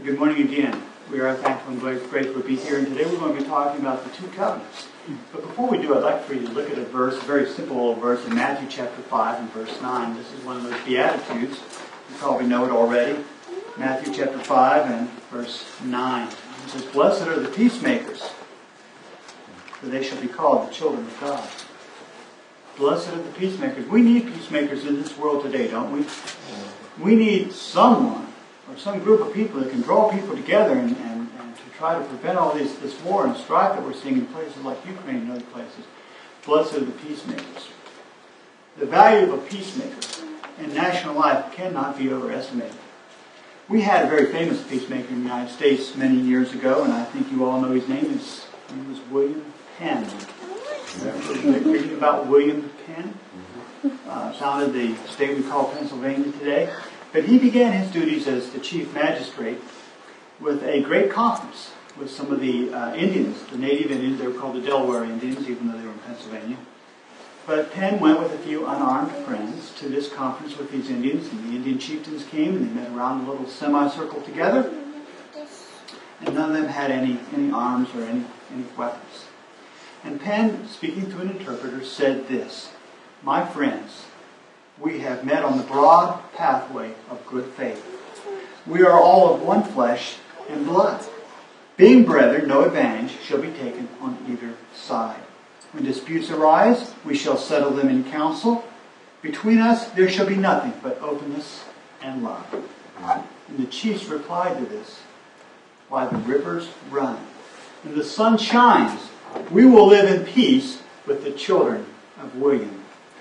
Good morning again. We are thankful and grateful to be here, and today we're going to be talking about the two covenants. But before we do, I'd like for you to look at a verse, a very simple little verse in Matthew chapter 5 and verse 9. This is one of those Beatitudes. You probably know it already. Matthew chapter 5 and verse 9. It says, "Blessed are the peacemakers, for they shall be called the children of God." Blessed are the peacemakers. We need peacemakers in this world today, don't we? We need someone or some group of people that can draw people together and to try to prevent all this war and strife that we're seeing in places like Ukraine and other places. Blessed are the peacemakers. The value of a peacemaker in national life cannot be overestimated. We had a very famous peacemaker in the United States many years ago, and I think you all know his name. His name was William Penn. Reading about William Penn? Founded the state we call Pennsylvania today. But he began his duties as the chief magistrate with a great conference with some of the Indians, the native Indians. They were called the Delaware Indians, even though they were in Pennsylvania. But Penn went with a few unarmed friends to this conference with these Indians, and the Indian chieftains came and they met around a little semicircle together, and none of them had any arms or any weapons. And Penn, speaking to an interpreter, said this: "My friends, we have met on the broad pathway of good faith. We are all of one flesh and blood. Being brethren, no advantage shall be taken on either side. When disputes arise, we shall settle them in council. Between us there shall be nothing but openness and love." And the chiefs replied to this: "Why, the rivers run and the sun shines, we will live in peace with the children of William."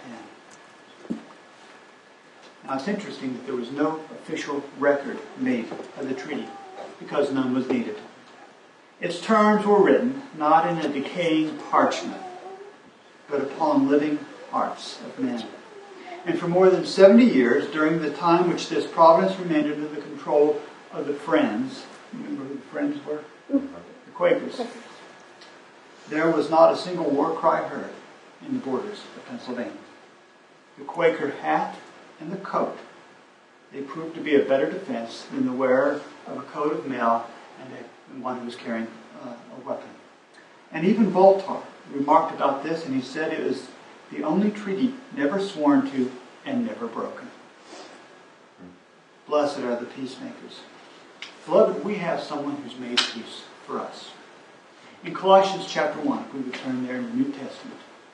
Now, it's interesting that there was no official record made of the treaty because none was needed. Its terms were written not in a decaying parchment, but upon living hearts of men. And for more than 70 years, during the time which this province remained under the control of the Friends, remember who the Friends were? The Quakers. There was not a single war cry heard in the borders of Pennsylvania. The Quaker hat and the coat, they proved to be a better defense than the wearer of a coat of mail and one who was carrying a weapon. And even Voltaire remarked about this, and he said it was the only treaty never sworn to and never broken. Blessed are the peacemakers. Beloved, we have someone who's made peace for us. In Colossians chapter 1, if we would turn there in the New Testament.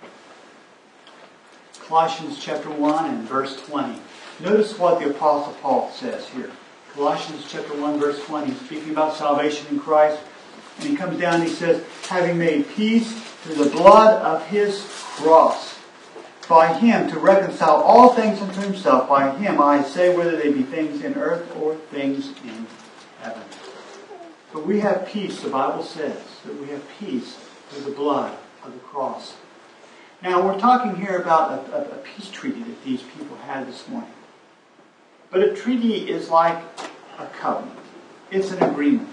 Colossians chapter 1 and verse 20. Notice what the Apostle Paul says here. Colossians chapter 1 verse 20, speaking about salvation in Christ. And he comes down and he says, "Having made peace through the blood of his cross, by him to reconcile all things unto himself. By him, I say, whether they be things in earth or things in heaven." But we have peace, the Bible says, that we have peace through the blood of the cross. Now, we're talking here about a peace treaty that these people had this morning. But a treaty is like a covenant. It's an agreement.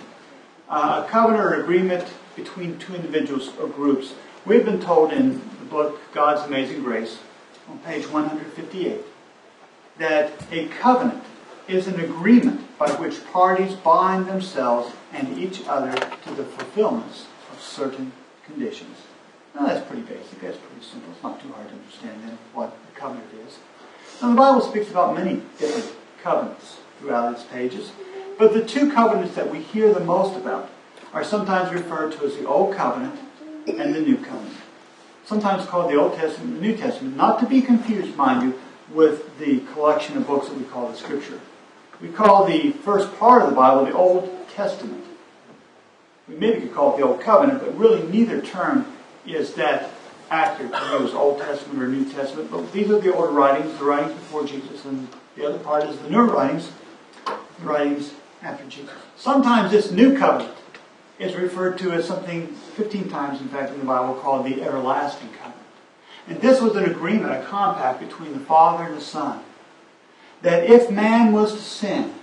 A covenant or agreement between two individuals or groups. We've been told in the book God's Amazing Grace, on page 158, that a covenant is an agreement by which parties bind themselves and each other to the fulfillment of certain conditions. Now, that's pretty basic. That's pretty simple. It's not too hard to understand then what a covenant is. Now, the Bible speaks about many different covenants throughout its pages. But the two covenants that we hear the most about are sometimes referred to as the Old Covenant and the New Covenant. Sometimes called the Old Testament and the New Testament. Not to be confused, mind you, with the collection of books that we call the Scripture. We call the first part of the Bible the Old Testament. We maybe could call it the Old Covenant, but really neither term is that accurate to use, Old Testament or New Testament. But these are the older writings, the writings before Jesus, and the other part is the newer writings, the writings after Jesus. Sometimes this New Covenant is referred to as something 15 times, in fact, in the Bible, called the Everlasting Covenant. And this was an agreement, a compact between the Father and the Son, that if man was to sin,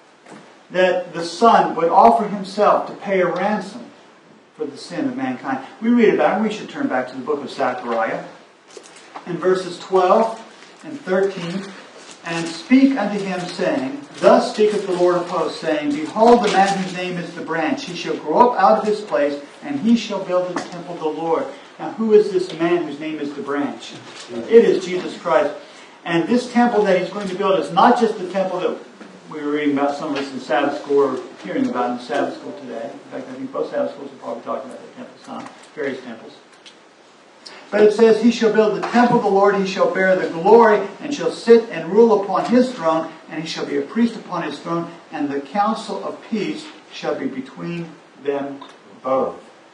that the Son would offer himself to pay a ransom for the sin of mankind. We read about it, and we should turn back to the book of Zechariah. In verses 12 and 13, and speak unto him, saying, Thus speaketh the Lord of hosts, saying, Behold, the man whose name is the branch. He shall grow up out of his place, and he shall build the temple of the Lord. Now, who is this man whose name is the branch? It is Jesus Christ. And this temple that he's going to build is not just the temple that we were reading about, some of us in Sabbath school, or hearing about in the Sabbath school today. In fact, I think both Sabbath schools are probably talking about the temples, huh? Various temples. But it says, He shall build the temple of the Lord, he shall bear the glory, and shall sit and rule upon his throne, and he shall be a priest upon his throne, and the counsel of peace shall be between them both.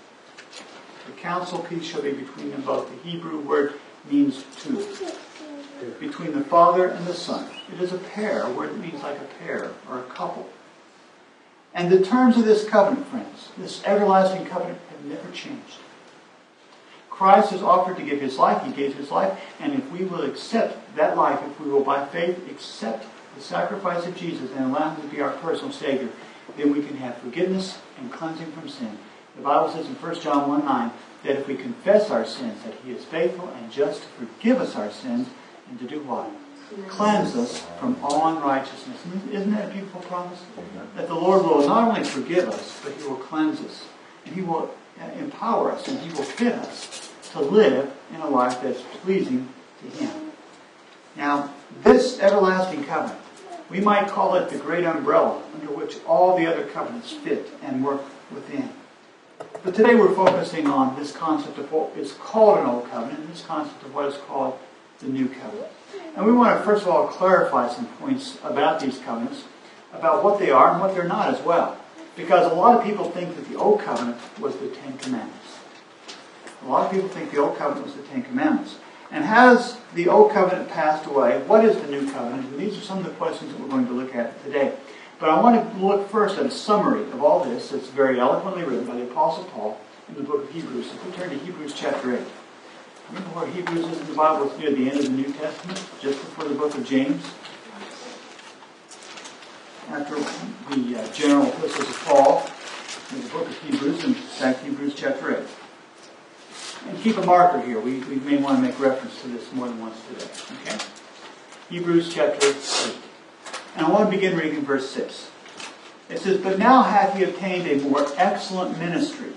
The counsel of peace shall be between them both. The Hebrew word means two. Between the Father and the Son. It is a pair, a word that means like a pair, or a couple. And the terms of this covenant, friends, this everlasting covenant, have never changed. Christ has offered to give his life. He gave his life. And if we will accept that life, if we will by faith accept the sacrifice of Jesus and allow him to be our personal Savior, then we can have forgiveness and cleansing from sin. The Bible says in 1 John 1:9 that if we confess our sins, that he is faithful and just to forgive us our sins and to do what? Cleanse us from all unrighteousness. Isn't that a beautiful promise? That the Lord will not only forgive us, but he will cleanse us. And he will empower us, and he will fit us to live in a life that's pleasing to him. Now, this everlasting covenant, we might call it the great umbrella under which all the other covenants fit and work within. But today we're focusing on this concept of what is called an old covenant, and this concept of what is called the new covenant. And we want to first of all clarify some points about these covenants, about what they are and what they're not as well. Because a lot of people think that the Old Covenant was the Ten Commandments. A lot of people think the Old Covenant was the Ten Commandments. And has the Old Covenant passed away? What is the New Covenant? And these are some of the questions that we're going to look at today. But I want to look first at a summary of all this that's very eloquently written by the Apostle Paul in the book of Hebrews. So we turn to Hebrews chapter 8. Remember where Hebrews is in the Bible? It's near the end of the New Testament, just before the book of James. After the general epistles of Paul, in the book of Hebrews, and back to Hebrews chapter 8. And keep a marker here. We may want to make reference to this more than once today. Okay? Hebrews chapter 8. And I want to begin reading verse 6. It says, But now hath he obtained a more excellent ministry,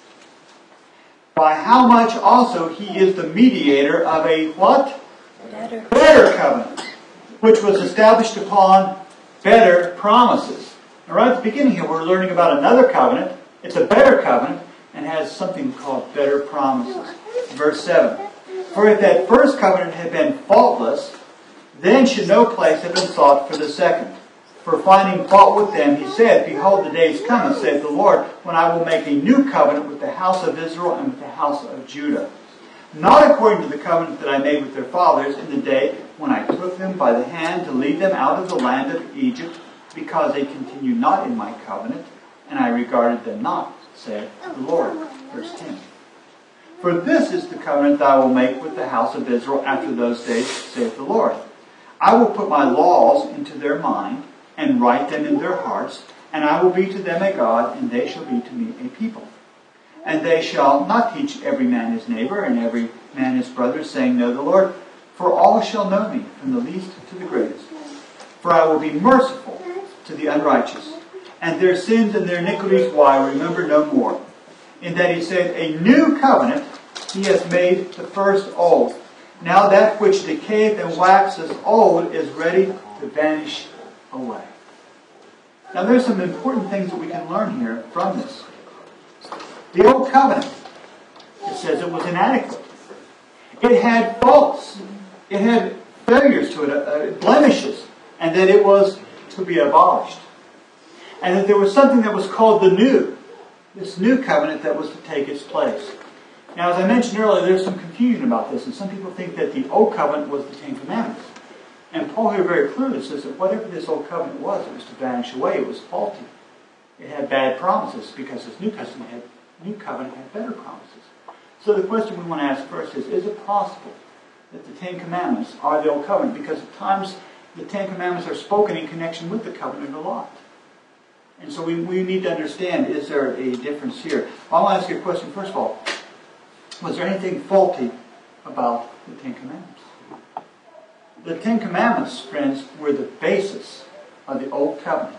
by how much also he is the mediator of a what? Better covenant, which was established upon better promises. Now right at the beginning here, we're learning about another covenant. It's a better covenant and has something called better promises. Verse 7. For if that first covenant had been faultless, then should no place have been sought for the second. For finding fault with them, he said, Behold, the days come, saith the Lord, when I will make a new covenant with the house of Israel and with the house of Judah. Not according to the covenant that I made with their fathers in the day when I took them by the hand to lead them out of the land of Egypt, because they continued not in my covenant, and I regarded them not, saith the Lord. Verse 10. For this is the covenant that I will make with the house of Israel after those days, saith the Lord. I will put my laws into their mind, and write them in their hearts, and I will be to them a God, and they shall be to me a people. And they shall not teach every man his neighbor, and every man his brother, saying, Know the Lord, for all shall know me, from the least to the greatest. For I will be merciful to the unrighteous, and their sins and their iniquities will I remember no more. In that he said, A new covenant he hath made the first old. Now that which decayeth and waxes old is ready to vanish away. Now there's some important things that we can learn here from this. The Old Covenant, it says it was inadequate. It had faults. It had failures to it, blemishes, and that it was to be abolished. And that there was something that was called the New, this new covenant that was to take its place. Now, as I mentioned earlier, there's some confusion about this, and some people think that the Old Covenant was the Ten Commandments. And Paul here very clearly says that whatever this Old Covenant was, it was to vanish away. It was faulty. It had bad promises, because this New Covenant had better promises. So the question we want to ask first is it possible that the Ten Commandments are the Old Covenant? Because at times the Ten Commandments are spoken in connection with the covenant a lot. And so we need to understand, is there a difference here? I'll ask you a question first of all. Was there anything faulty about the Ten Commandments? The Ten Commandments, friends, were the basis of the Old Covenant.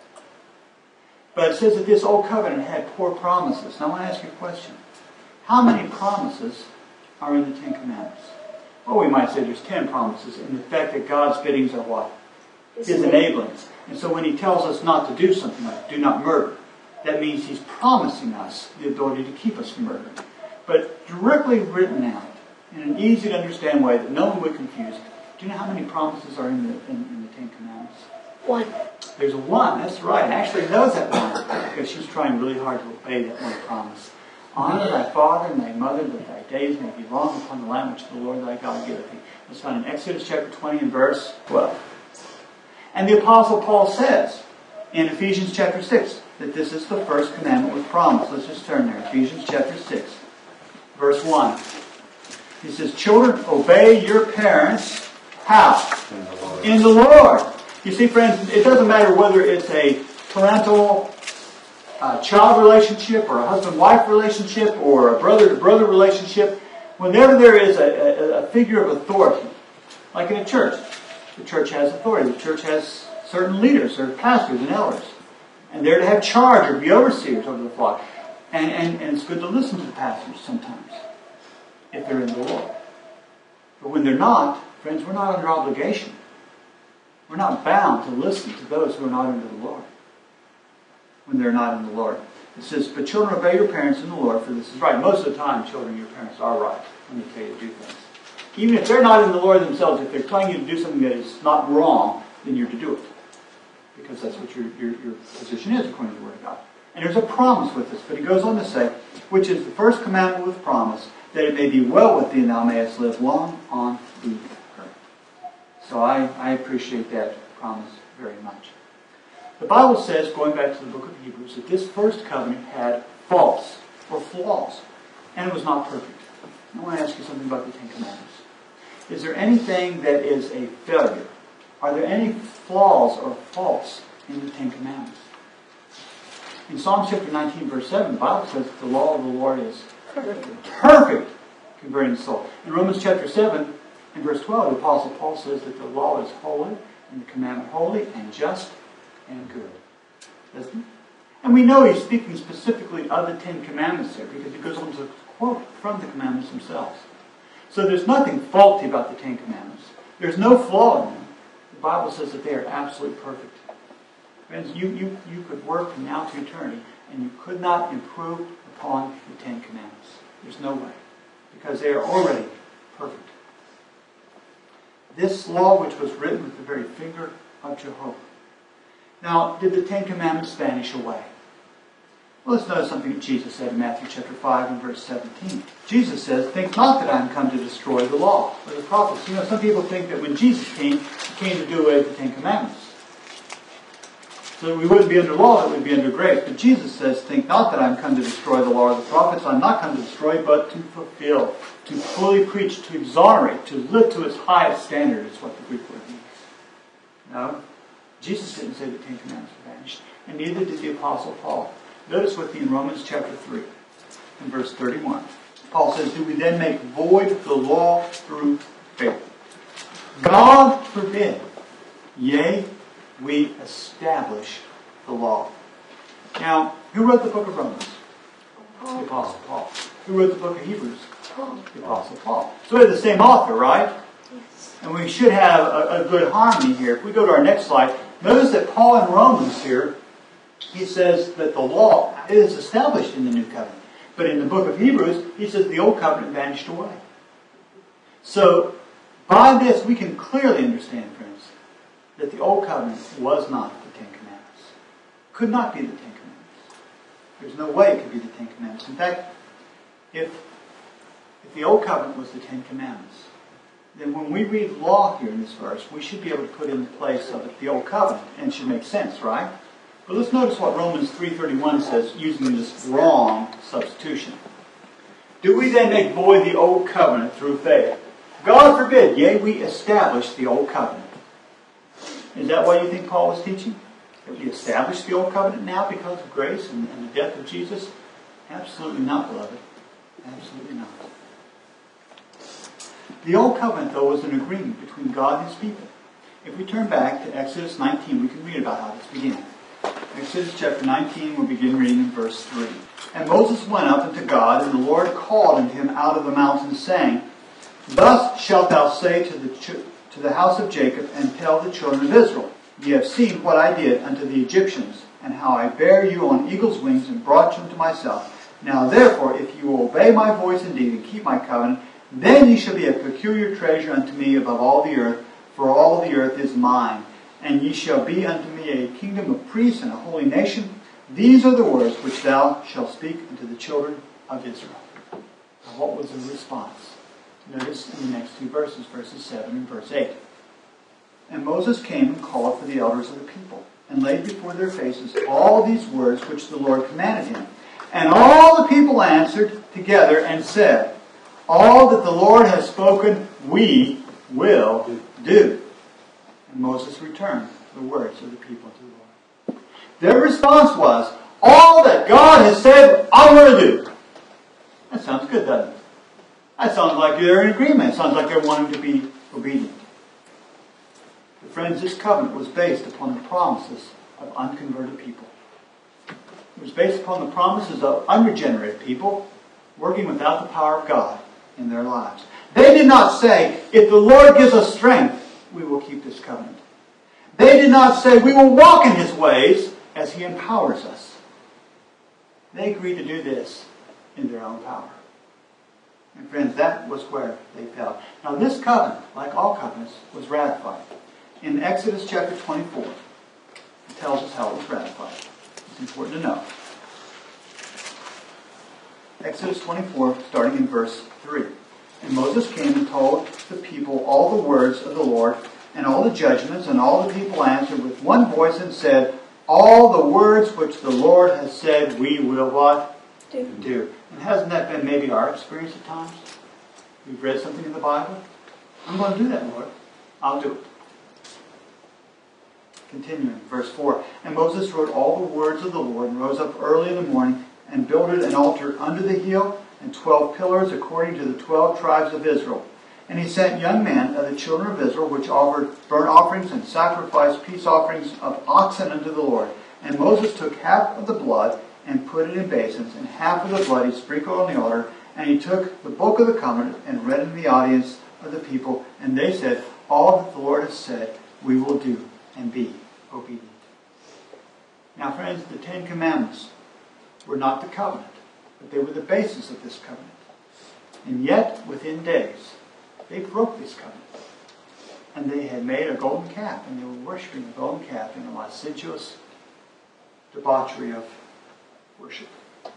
But it says that this Old Covenant had 4 promises. Now I want to ask you a question. How many promises are in the Ten Commandments? Well, we might say there's 10 promises, in the fact that God's biddings are what? His enablings. And so when He tells us not to do something like do not murder, that means He's promising us the ability to keep us from murdering. But directly written out in an easy to understand way that no one would confuse. Do you know how many promises are in the Ten Commandments? 1. There's a 1, that's right. Ashley knows that one because she's trying really hard to obey that one promise. Honor thy father and thy mother, that thy days may be long upon the land which the Lord thy God giveth thee. That's found in Exodus chapter 20 and verse 12. And the Apostle Paul says in Ephesians chapter 6 that this is the first commandment with promise. Let's just turn there. Ephesians chapter 6, verse 1. He says, children, obey your parents. How? In the Lord. You see, friends, it doesn't matter whether it's a parental child relationship or a husband-wife relationship or a brother-to-brother relationship. Whenever there is a figure of authority, like in a church, the church has authority. The church has certain leaders or pastors and elders. And they're to have charge or be overseers over the flock. And it's good to listen to the pastors sometimes, if they're in the Lord. But when they're not, friends, we're not under obligation. We're not bound to listen to those who are not under the Lord when they're not in the Lord. It says, but children, obey your parents in the Lord, for this is right. Most of the time, children, your parents are right when they tell you to do things. Even if they're not in the Lord themselves, if they're telling you to do something that is not wrong, then you're to do it. Because that's what your position is according to the Word of God. And there's a promise with this, but he goes on to say, which is the first commandment with promise, that it may be well with thee and thou mayest live long on the earth. So I appreciate that promise very much. The Bible says, going back to the book of Hebrews, that this first covenant had faults or flaws, and it was not perfect. I want to ask you something about the Ten Commandments. Is there anything that is a failure? Are there any flaws or faults in the Ten Commandments? In Psalm chapter 19, verse 7, the Bible says that the law of the Lord is perfect, converting the soul. In Romans chapter 7 and verse 12, the Apostle Paul says that the law is holy, and the commandment holy, and just, and good. Doesn't it? And we know he's speaking specifically of the Ten Commandments there, because he goes on to quote from the commandments themselves. So there's nothing faulty about the Ten Commandments. There's no flaw in them. The Bible says that they are absolutely perfect. Friends, you could work from now to eternity, and you could not improve upon the Ten Commandments. There's no way. Because they are already perfect. This law which was written with the very finger of Jehovah. Now, did the Ten Commandments vanish away? Well, let's notice something that Jesus said in Matthew chapter 5 and verse 17. Jesus says, think not that I am come to destroy the law or the prophets. You know, some people think that when Jesus came, he came to do away with the Ten Commandments. So that we wouldn't be under law, that we'd be under grace. But Jesus says, think not that I am come to destroy the law or the prophets. I am not come to destroy, but to fulfill, to fully preach, to exonerate, to live to its highest standard is what the Greek word means. No, Jesus didn't say the Ten Commandments were vanished, and neither did the Apostle Paul. Notice with me in Romans chapter 3 and verse 31. Paul says, do we then make void the law through faith? God forbid. Yea, we establish the law. Now, who wrote the book of Romans? The Apostle Paul. Who wrote the book of Hebrews? The Apostle Paul. So they're the same author, right? Yes. And we should have a good harmony here. If we go to our next slide, notice that Paul in Romans here, he says that the law is established in the new covenant. But in the book of Hebrews, he says the old covenant vanished away. So, by this we can clearly understand, friends, that the old covenant was not the Ten Commandments. Could not be the Ten Commandments. There's no way it could be the Ten Commandments. In fact, if the old covenant was the Ten Commandments, then when we read law here in this verse, we should be able to put in place of it the old covenant, and it should make sense, right? But let's notice what Romans 3:31 says, using this wrong substitution. Do we then make void the old covenant through faith? God forbid, yea, we establish the old covenant. Is that what you think Paul was teaching? That we establish the old covenant now because of grace and the death of Jesus? Absolutely not, beloved. Absolutely not. The Old Covenant, though, was an agreement between God and His people. If we turn back to Exodus 19, we can read about how this began. Exodus chapter 19, we'll begin reading in verse 3. And Moses went up unto God, and the Lord called unto him out of the mountain, saying, Thus shalt thou say to the house of Jacob, and tell the children of Israel, Ye have seen what I did unto the Egyptians, and how I bare you on eagle's wings, and brought you unto myself. Now therefore, if you will obey my voice indeed, and keep my covenant, then ye shall be a peculiar treasure unto me above all the earth, for all the earth is mine. And ye shall be unto me a kingdom of priests and a holy nation. These are the words which thou shalt speak unto the children of Israel. Now what was the response? Notice in the next two verses, verses 7 and verse 8. And Moses came and called for the elders of the people, and laid before their faces all these words which the Lord commanded him. And all the people answered together and said, All that the Lord has spoken, we will do. And Moses returned the words of the people to the Lord. Their response was, all that God has said, I'm going to do. That sounds good, doesn't it? That sounds like they're in agreement. It sounds like they're wanting to be obedient. But friends, this covenant was based upon the promises of unconverted people. It was based upon the promises of unregenerate people working without the power of God in their lives. They did not say, if the Lord gives us strength, we will keep this covenant. They did not say, we will walk in His ways as He empowers us. They agreed to do this in their own power. And friends, that was where they fell. Now this covenant, like all covenants, was ratified. In Exodus chapter 24, it tells us how it was ratified. It's important to know. Exodus 24, starting in verse 3. And Moses came and told the people all the words of the Lord, and all the judgments, and all the people answered with one voice and said, All the words which the Lord has said, we will what? Do. And hasn't that been maybe our experience at times? We've read something in the Bible. I'm going to do that, Lord. I'll do it. Continuing, verse 4. And Moses wrote all the words of the Lord, and rose up early in the morning, and builded an altar under the hill, and 12 pillars according to the 12 tribes of Israel. And he sent young men of the children of Israel, which offered burnt offerings and sacrificed peace offerings of oxen unto the Lord. And Moses took half of the blood and put it in basins, and half of the blood he sprinkled on the altar. And he took the book of the covenant and read it in the audience of the people. And they said, All that the Lord has said, we will do, and be obedient. Now, friends, the Ten Commandments were not the covenant, but they were the basis of this covenant. And yet, within days, they broke this covenant. And they had made a golden calf, and they were worshiping the golden calf in a licentious debauchery of worship.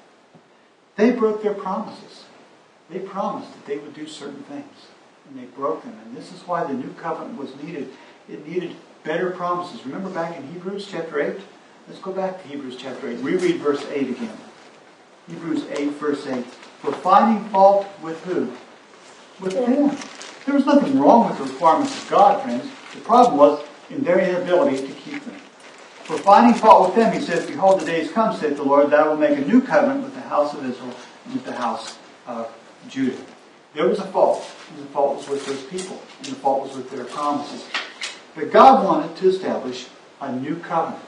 They broke their promises. They promised that they would do certain things, and they broke them. And this is why the new covenant was needed. It needed better promises. Remember back in Hebrews chapter 8? Let's go back to Hebrews chapter 8. Reread verse 8 again. Hebrews 8, verse 8. For finding fault with who? With them. There was nothing wrong with the requirements of God, friends. The problem was in their inability to keep them. For finding fault with them, he says, Behold, the days come, saith the Lord, that I will make a new covenant with the house of Israel and with the house of Judah. There was a fault, and the fault was with those people, and the fault was with their promises. But God wanted to establish a new covenant,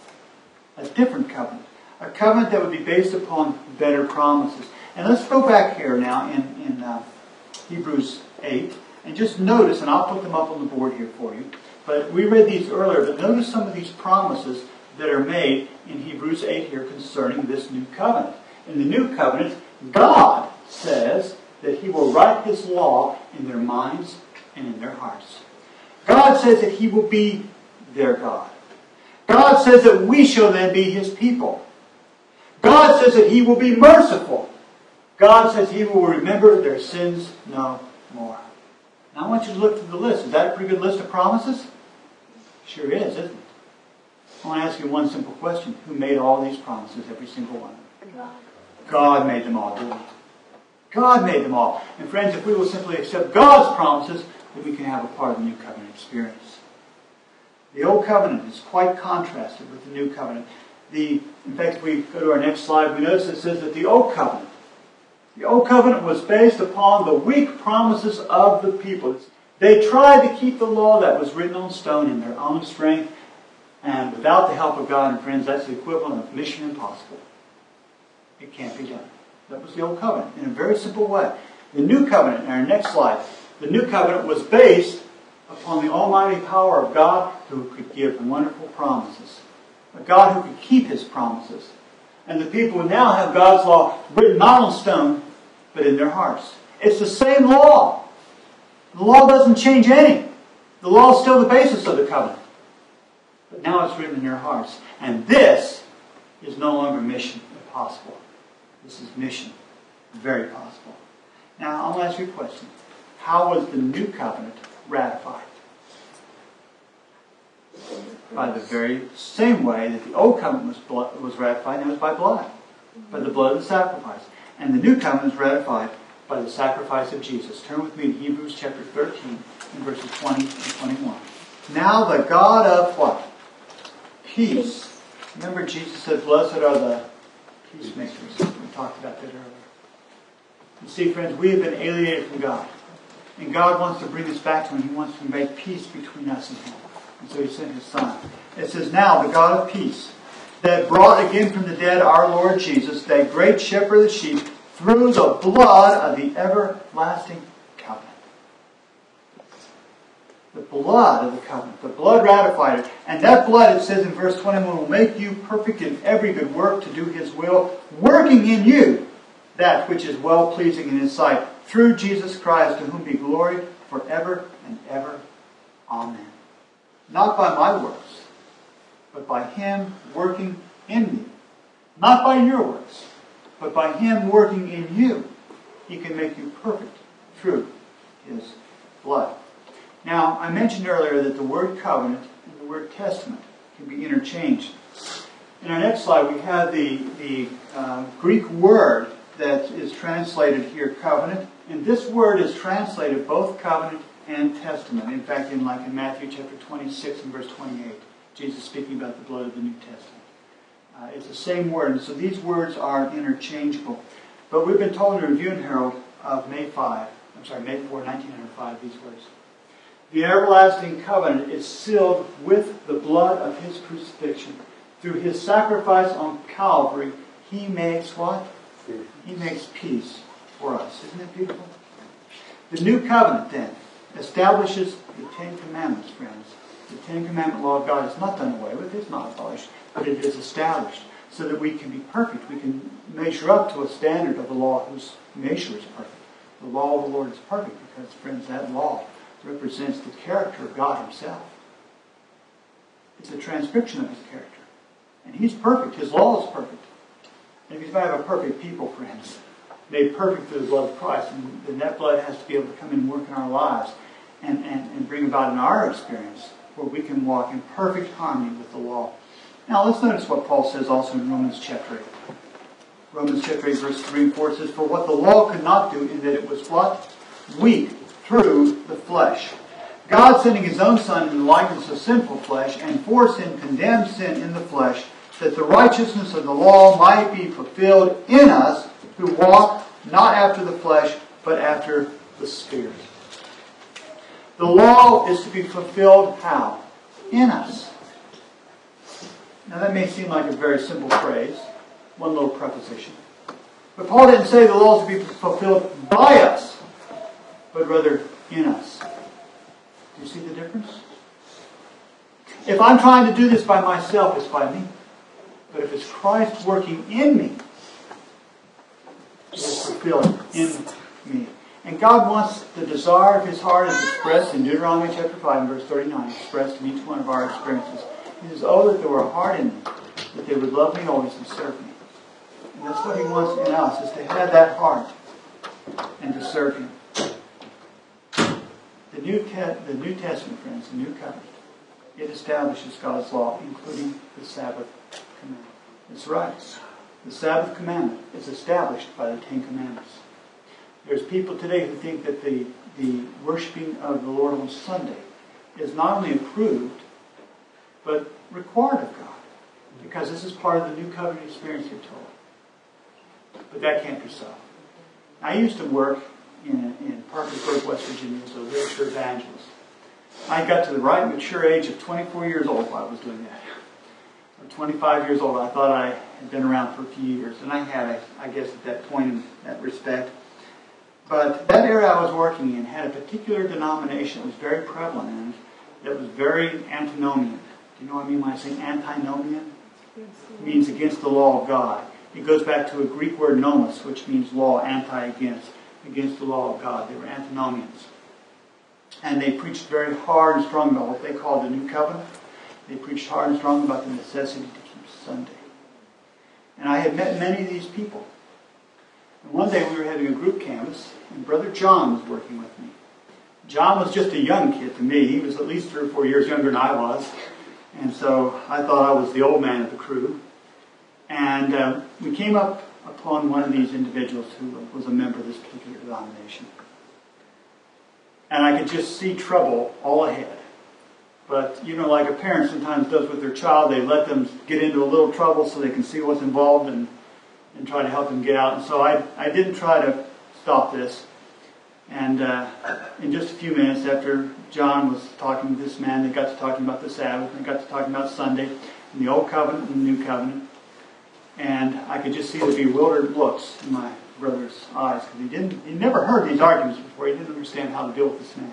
a different covenant, a covenant that would be based upon better promises. And let's go back here now in Hebrews 8, and just notice, and I'll put them up on the board here for you, but we read these earlier, but notice some of these promises that are made in Hebrews 8 here concerning this new covenant. In the new covenant, God says that He will write His law in their minds and in their hearts. God says that He will be their God. God says that we shall then be His people. God says that He will be merciful. God says He will remember their sins no more. Now I want you to look through the list. Is that a pretty good list of promises? Sure is, isn't it? I want to ask you one simple question. Who made all these promises, every single one? God. God made them all, didn't He? God made them all. And friends, if we will simply accept God's promises, then we can have a part of the new covenant experience. The old covenant is quite contrasted with the new covenant. In fact, if we go to our next slide, we notice it says that the old covenant The old covenant was based upon the weak promises of the people. They tried to keep the law that was written on stone in their own strength, and without the help of God. And friends, that's the equivalent of mission impossible. It can't be done. That was the old covenant in a very simple way. The new covenant, in our next slide, the new covenant was based upon the almighty power of God who could give wonderful promises. A God who could keep His promises. And the people would now have God's law written not on stone, but in their hearts. It's the same law. The law doesn't change any. The law is still the basis of the covenant. But now it's written in their hearts. And this is no longer mission impossible. This is mission very possible. Now, I'll ask you a question. How was the new covenant ratified? By the very same way that the old covenant was ratified, and it was by blood. By the blood of the sacrifice. And the new covenant is ratified by the sacrifice of Jesus. Turn with me to Hebrews chapter 13, in verses 20 and 21. Now the God of what? Peace. Remember Jesus said, blessed are the peacemakers. We talked about that earlier. You see, friends, we have been alienated from God. And God wants to bring us back to Him. He wants to make peace between us and Him. And so He sent His Son. It says, now the God of peace, that brought again from the dead our Lord Jesus, that great shepherd of the sheep, through the blood of the everlasting covenant. The blood of the covenant. The blood ratified it. And that blood, it says in verse 21, will make you perfect in every good work to do His will, working in you that which is well-pleasing in His sight, through Jesus Christ, to whom be glory forever and ever. Amen. Not by my works, but by Him working in me. Not by your works, but by Him working in you. He can make you perfect through His blood. Now, I mentioned earlier that the word covenant and the word testament can be interchanged. In our next slide, we have the Greek word that is translated here, covenant. And this word is translated both covenant and testament. In fact, in Matthew chapter 26 and verse 28, Jesus speaking about the blood of the New Testament. It's the same word, and so these words are interchangeable. But we've been told in the Review and Herald of May 4, 1905, these words. The everlasting covenant is sealed with the blood of His crucifixion. Through His sacrifice on Calvary, He makes what? He makes peace for us. Isn't it beautiful? The new covenant, then, establishes the Ten Commandments, friends. The Ten Commandment law of God is not done away with. It's not abolished. But it is established so that we can be perfect. We can measure up to a standard of the law whose measure is perfect. The law of the Lord is perfect because, friends, that law represents the character of God Himself. It's a transcription of His character. And He's perfect. His law is perfect. And if He's going to have a perfect people, friends, made perfect through the blood of Christ, and then that blood has to be able to come in and work in our lives and bring about in our experience where we can walk in perfect harmony with the law. Now let's notice what Paul says also in Romans chapter 8. Romans chapter 8 verse 3 and 4 says, for what the law could not do in that it was what? Weak through the flesh. God sending His own Son in the likeness of sinful flesh, and for sin condemned sin in the flesh, that the righteousness of the law might be fulfilled in us who walk not after the flesh, but after the Spirit. The law is to be fulfilled how? In us. Now that may seem like a very simple phrase, one little preposition. But Paul didn't say the law is to be fulfilled by us, but rather in us. Do you see the difference? If I'm trying to do this by myself, it's by me. But if it's Christ working in me, it's fulfilled in me. And God wants the desire of His heart is expressed in Deuteronomy chapter 5 and verse 39, expressed in each one of our experiences. He says, oh, that there were a heart in me, that they would love me always and serve me. And that's what He wants in us, is to have that heart and to serve Him. The New Testament, friends, the New Covenant, it establishes God's law, including the Sabbath commandment. That's right. The Sabbath commandment is established by the Ten Commandments. There's people today who think that the worshiping of the Lord on Sunday is not only approved, but required of God. Because this is part of the New Covenant experience, you're told. But that can't be so. I used to work in Parkersburg, West Virginia, as a literature evangelist. I got to the right mature age of 24 years old while I was doing that. Or 25 years old. I thought I had been around for a few years, and I had, I guess, at that point in that respect. But that area I was working in had a particular denomination that was very prevalent and that was very antinomian. Do you know what I mean when I say antinomian? It means against the law of God. It goes back to a Greek word nomos, which means law, against the law of God. They were antinomians. And they preached very hard and strong about what they called the New Covenant. They preached hard and strong about the necessity to keep Sunday. And I had met many of these people. And one day we were having a group canvas, and Brother John was working with me. John was just a young kid to me. He was at least 3 or 4 years younger than I was. And so I thought I was the old man of the crew. And we came up upon one of these individuals who was a member of this particular denomination. And I could just see trouble all ahead. But, you know, like a parent sometimes does with their child, they let them get into a little trouble so they can see what's involved and try to help them get out. And so I didn't try to stop this. And in just a few minutes after John was talking to this man, they got to talking about the Sabbath, and they got to talking about Sunday, and the Old Covenant and the New Covenant. And I could just see the bewildered looks in my brother's eyes, because he never heard these arguments before. He didn't understand how to deal with this man.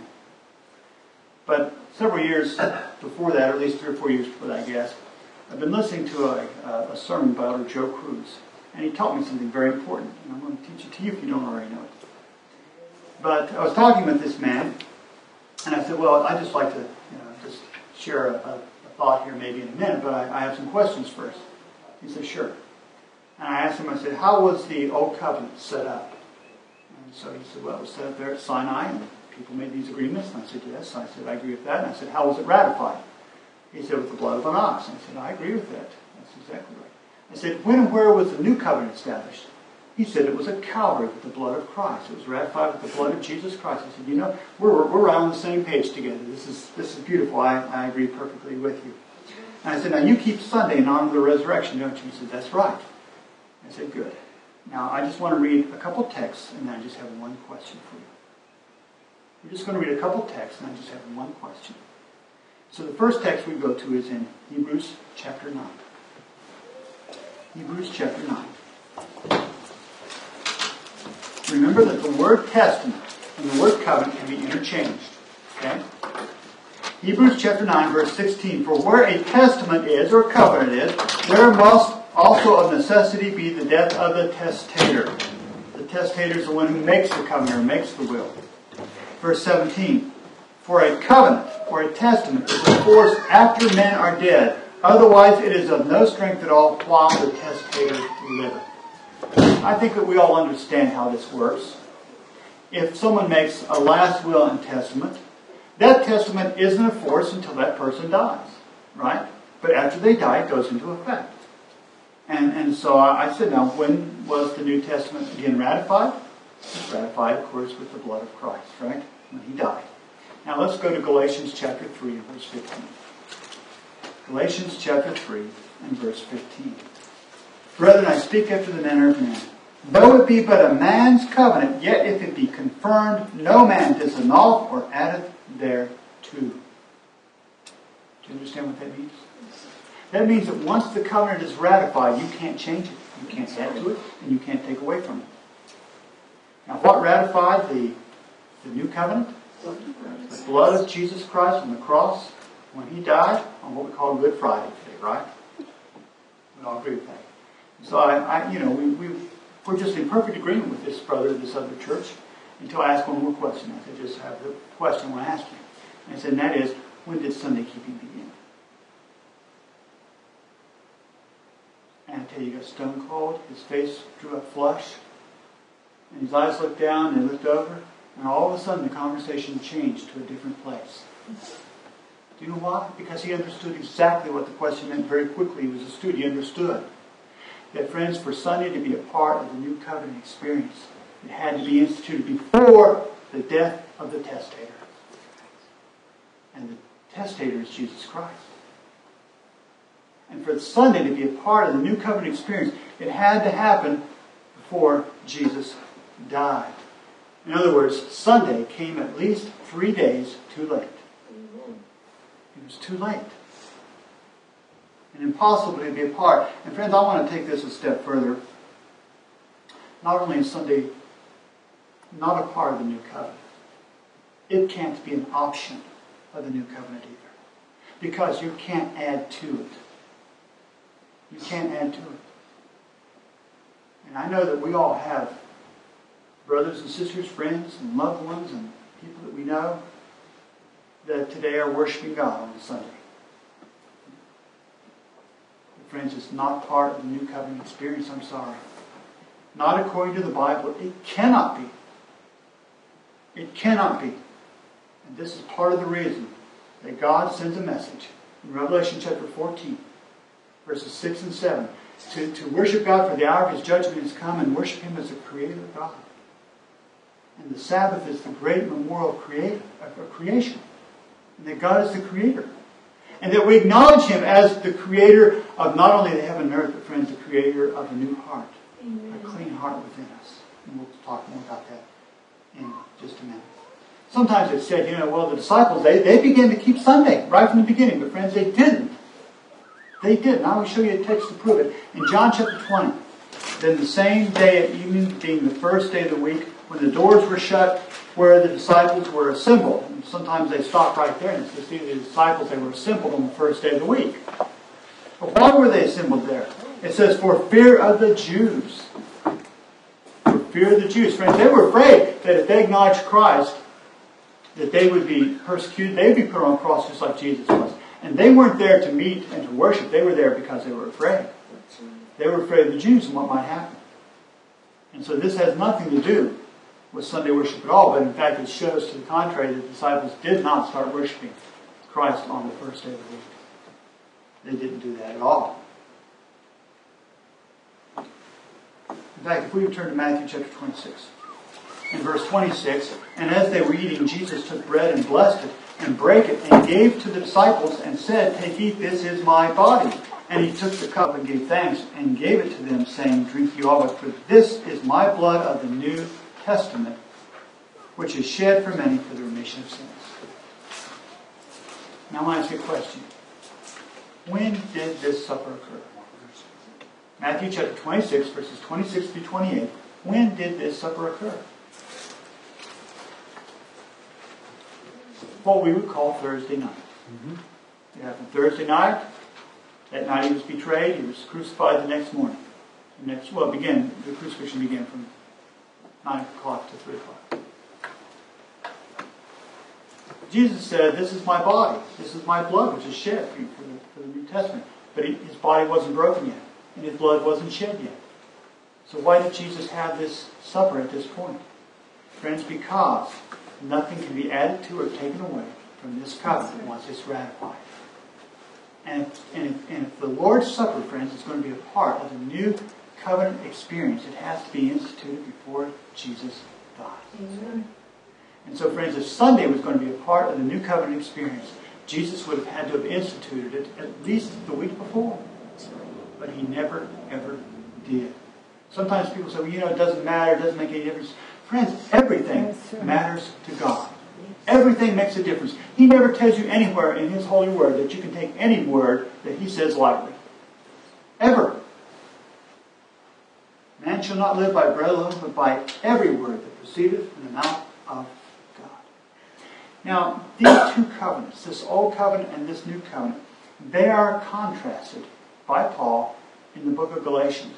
But several years before that, or at least 3 or 4 years before that, I guess, I've been listening to a sermon by Elder Joe Cruz. And he taught me something very important. And I'm going to teach it to you if you don't already know it. But I was talking with this man, and I said, well, I'd just like to just share a thought here maybe in a minute, but I have some questions first. He said, sure. And I asked him, I said, how was the Old Covenant set up? And so he said, well, it was set up there at Sinai, and people made these agreements. And I said, yes. I said, I agree with that. And I said, how was it ratified? He said, with the blood of an ox. And I said, I agree with that. That's exactly right. I said, when and where was the New Covenant established? He said it was at Calvary with the blood of Christ. It was ratified with the blood of Jesus Christ. I said, you know, we're on the same page together. This is beautiful. I agree perfectly with you. And I said, now you keep Sunday in honor of the resurrection, don't you? He said, that's right. I said, good. Now I just want to read a couple texts, and then I just have one question for you. We're just going to read a couple texts, and I just have one question. So the first text we go to is in Hebrews chapter 9. Hebrews chapter 9. Remember that the word testament and the word covenant can be interchanged. Okay? Hebrews chapter 9, verse 16. For where a testament is, or covenant is, there must also of necessity be the death of the testator. The testator is the one who makes the covenant or makes the will. Verse 17. For a covenant or a testament is enforced after men are dead. Otherwise it is of no strength at all while the testator liveth. I think that we all understand how this works. If someone makes a last will and testament, that testament isn't enforced until that person dies, right? But after they die, it goes into effect. And so I said, now, when was the New Testament again ratified? It's ratified, of course, with the blood of Christ, right? When He died. Now let's go to Galatians chapter 3 and verse 15. Galatians chapter 3 and verse 15. Brethren, I speak after the manner of men. Though it be but a man's covenant, yet if it be confirmed, no man disannul or addeth thereto. Do you understand what that means? That means that once the covenant is ratified, you can't change it. You can't add to it, and you can't take away from it. Now, what ratified the new covenant? The blood of Jesus Christ on the cross when He died on what we call Good Friday today, right? We all agree with that. So we're just in perfect agreement with this brother of this other church until I ask one more question. I said, just have the question I want to ask you. And I said, and that is, when did Sunday keeping begin? And I tell you, he got stone cold, his face drew up flush, and his eyes looked down and looked over, and all of a sudden the conversation changed to a different place. Do you know why? Because he understood exactly what the question meant very quickly. He was astute. He understood that, friends, for Sunday to be a part of the new covenant experience, it had to be instituted before the death of the testator. And the testator is Jesus Christ. And for Sunday to be a part of the new covenant experience, it had to happen before Jesus died. In other words, Sunday came at least 3 days too late. It was too late. And impossible to be a part. And friends, I want to take this a step further. Not only is Sunday not a part of the new covenant, it can't be an option of the new covenant either. Because you can't add to it. You can't add to it. And I know that we all have brothers and sisters, friends and loved ones and people that we know that today are worshiping God on Sunday. But friends, it's not part of the new covenant experience, I'm sorry. Not according to the Bible. It cannot be. It cannot be. And this is part of the reason that God sends a message in Revelation chapter 14, verses 6 and 7, to worship God, for the hour of His judgment has come, and worship Him as the Creator of God. And the Sabbath is the great memorial of creation. And that God is the Creator. And that we acknowledge Him as the Creator of not only the heaven and earth, but friends, the Creator of a new heart. Amen. A clean heart within us. And we'll talk more about that in just a minute. Sometimes it's said, well, the disciples, they began to keep Sunday right from the beginning. But friends, they didn't. They didn't. I will show you a text to prove it. In John chapter 20, then the same day at evening, being the first day of the week, when the doors were shut, where the disciples were assembled. And sometimes they stopped right there, and it's to see the disciples, they were assembled on the first day of the week. But why were they assembled there? It says, for fear of the Jews. For fear of the Jews. Friends, they were afraid that if they acknowledged Christ, that they would be persecuted. They would be put on a cross just like Jesus was. And they weren't there to meet and to worship. They were there because they were afraid. They were afraid of the Jews and what might happen. And so this has nothing to do with Sunday worship at all. But in fact, it shows to the contrary that the disciples did not start worshiping Christ on the first day of the week. They didn't do that at all. In fact, if we return to Matthew chapter 26, in verse 26, and as they were eating, Jesus took bread and blessed it, and brake it, and gave to the disciples, and said, take, eat, this is my body. And He took the cup and gave thanks, and gave it to them, saying, drink ye all of it, for this is my blood of the New Testament, which is shed for many for the remission of sins. Now I want to ask you a question. When did this supper occur? Matthew chapter 26, verses 26 through 28. When did this supper occur? What we would call Thursday night. It happened Thursday night. That night He was betrayed. He was crucified the next morning. The crucifixion began from 9 o'clock to 3 o'clock. Jesus said, this is my body. This is my blood, which is shed for the New Testament. But His body wasn't broken yet. And His blood wasn't shed yet. So why did Jesus have this supper at this point? Friends, because nothing can be added to or taken away from this covenant once it's ratified. And if the Lord's Supper, friends, is going to be a part of the new covenant experience, it has to be instituted before Jesus died. Amen. And so, friends, if Sunday was going to be a part of the new covenant experience, Jesus would have had to have instituted it at least the week before. But He never, ever did. Sometimes people say, well, it doesn't matter, it doesn't make any difference. Friends, everything matters to God. Everything makes a difference. He never tells you anywhere in His holy word that you can take any word that He says lightly. Ever. Man shall not live by bread alone, but by every word that proceedeth from the mouth of God. Now, these two covenants, this old covenant and this new covenant, they are contrasted by Paul in the book of Galatians,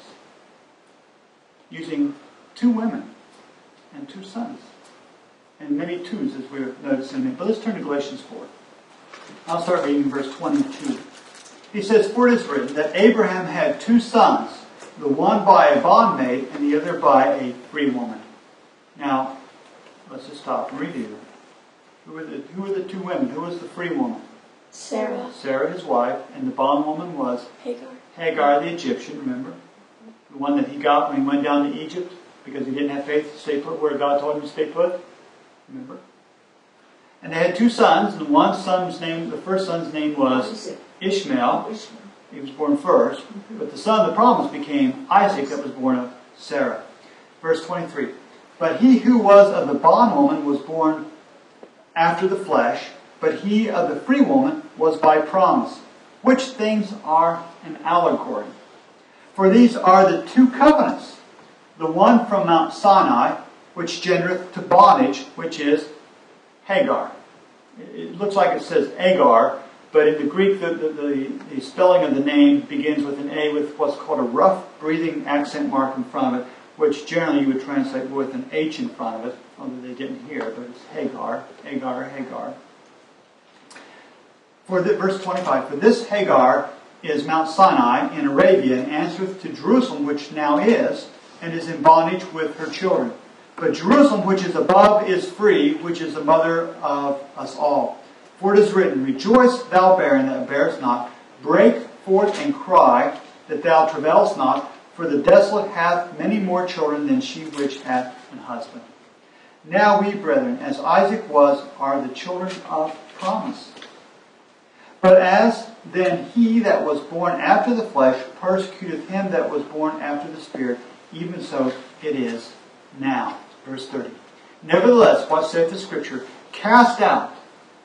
using 2 women and 2 sons. And many twos, as we're noticing in a minute. But let's turn to Galatians 4. I'll start reading verse 22. He says, for it is written that Abraham had 2 sons, the one by a bondmaid and the other by a free woman. Now, let's just stop and review. Who were the 2 women? Who was the free woman? Sarah. Sarah, his wife, and the bondwoman was? Hagar. Hagar, the Egyptian, remember? The one that he got when he went down to Egypt because he didn't have faith to stay put where God told him to stay put. Remember? And they had 2 sons, and the first son's name was Ishmael. He was born first. But the son of the promise became Isaac, that was born of Sarah. Verse 23. But he who was of the bondwoman was born after the flesh, but he of the free woman was by promise, which things are an allegory. For these are the two covenants, the one from Mount Sinai, which gendereth to bondage, which is Hagar. It looks like it says Agar, but in the Greek the spelling of the name begins with an A with what's called a rough breathing accent mark in front of it, which generally you would translate with an H in front of it, although they didn't hear, but it's Hagar, Agar, Hagar. Verse 25, for this Hagar is Mount Sinai in Arabia, and answereth to Jerusalem, which now is, and is in bondage with her children. But Jerusalem, which is above, is free, which is the mother of us all. For it is written, rejoice, thou barren that bearest not, break forth and cry, that thou travailest not, for the desolate hath many more children than she which hath an husband. Now we, brethren, as Isaac was, are the children of promise. But as then he that was born after the flesh persecuteth him that was born after the Spirit, even so it is now. Verse 30. Nevertheless, what saith the Scripture? Cast out,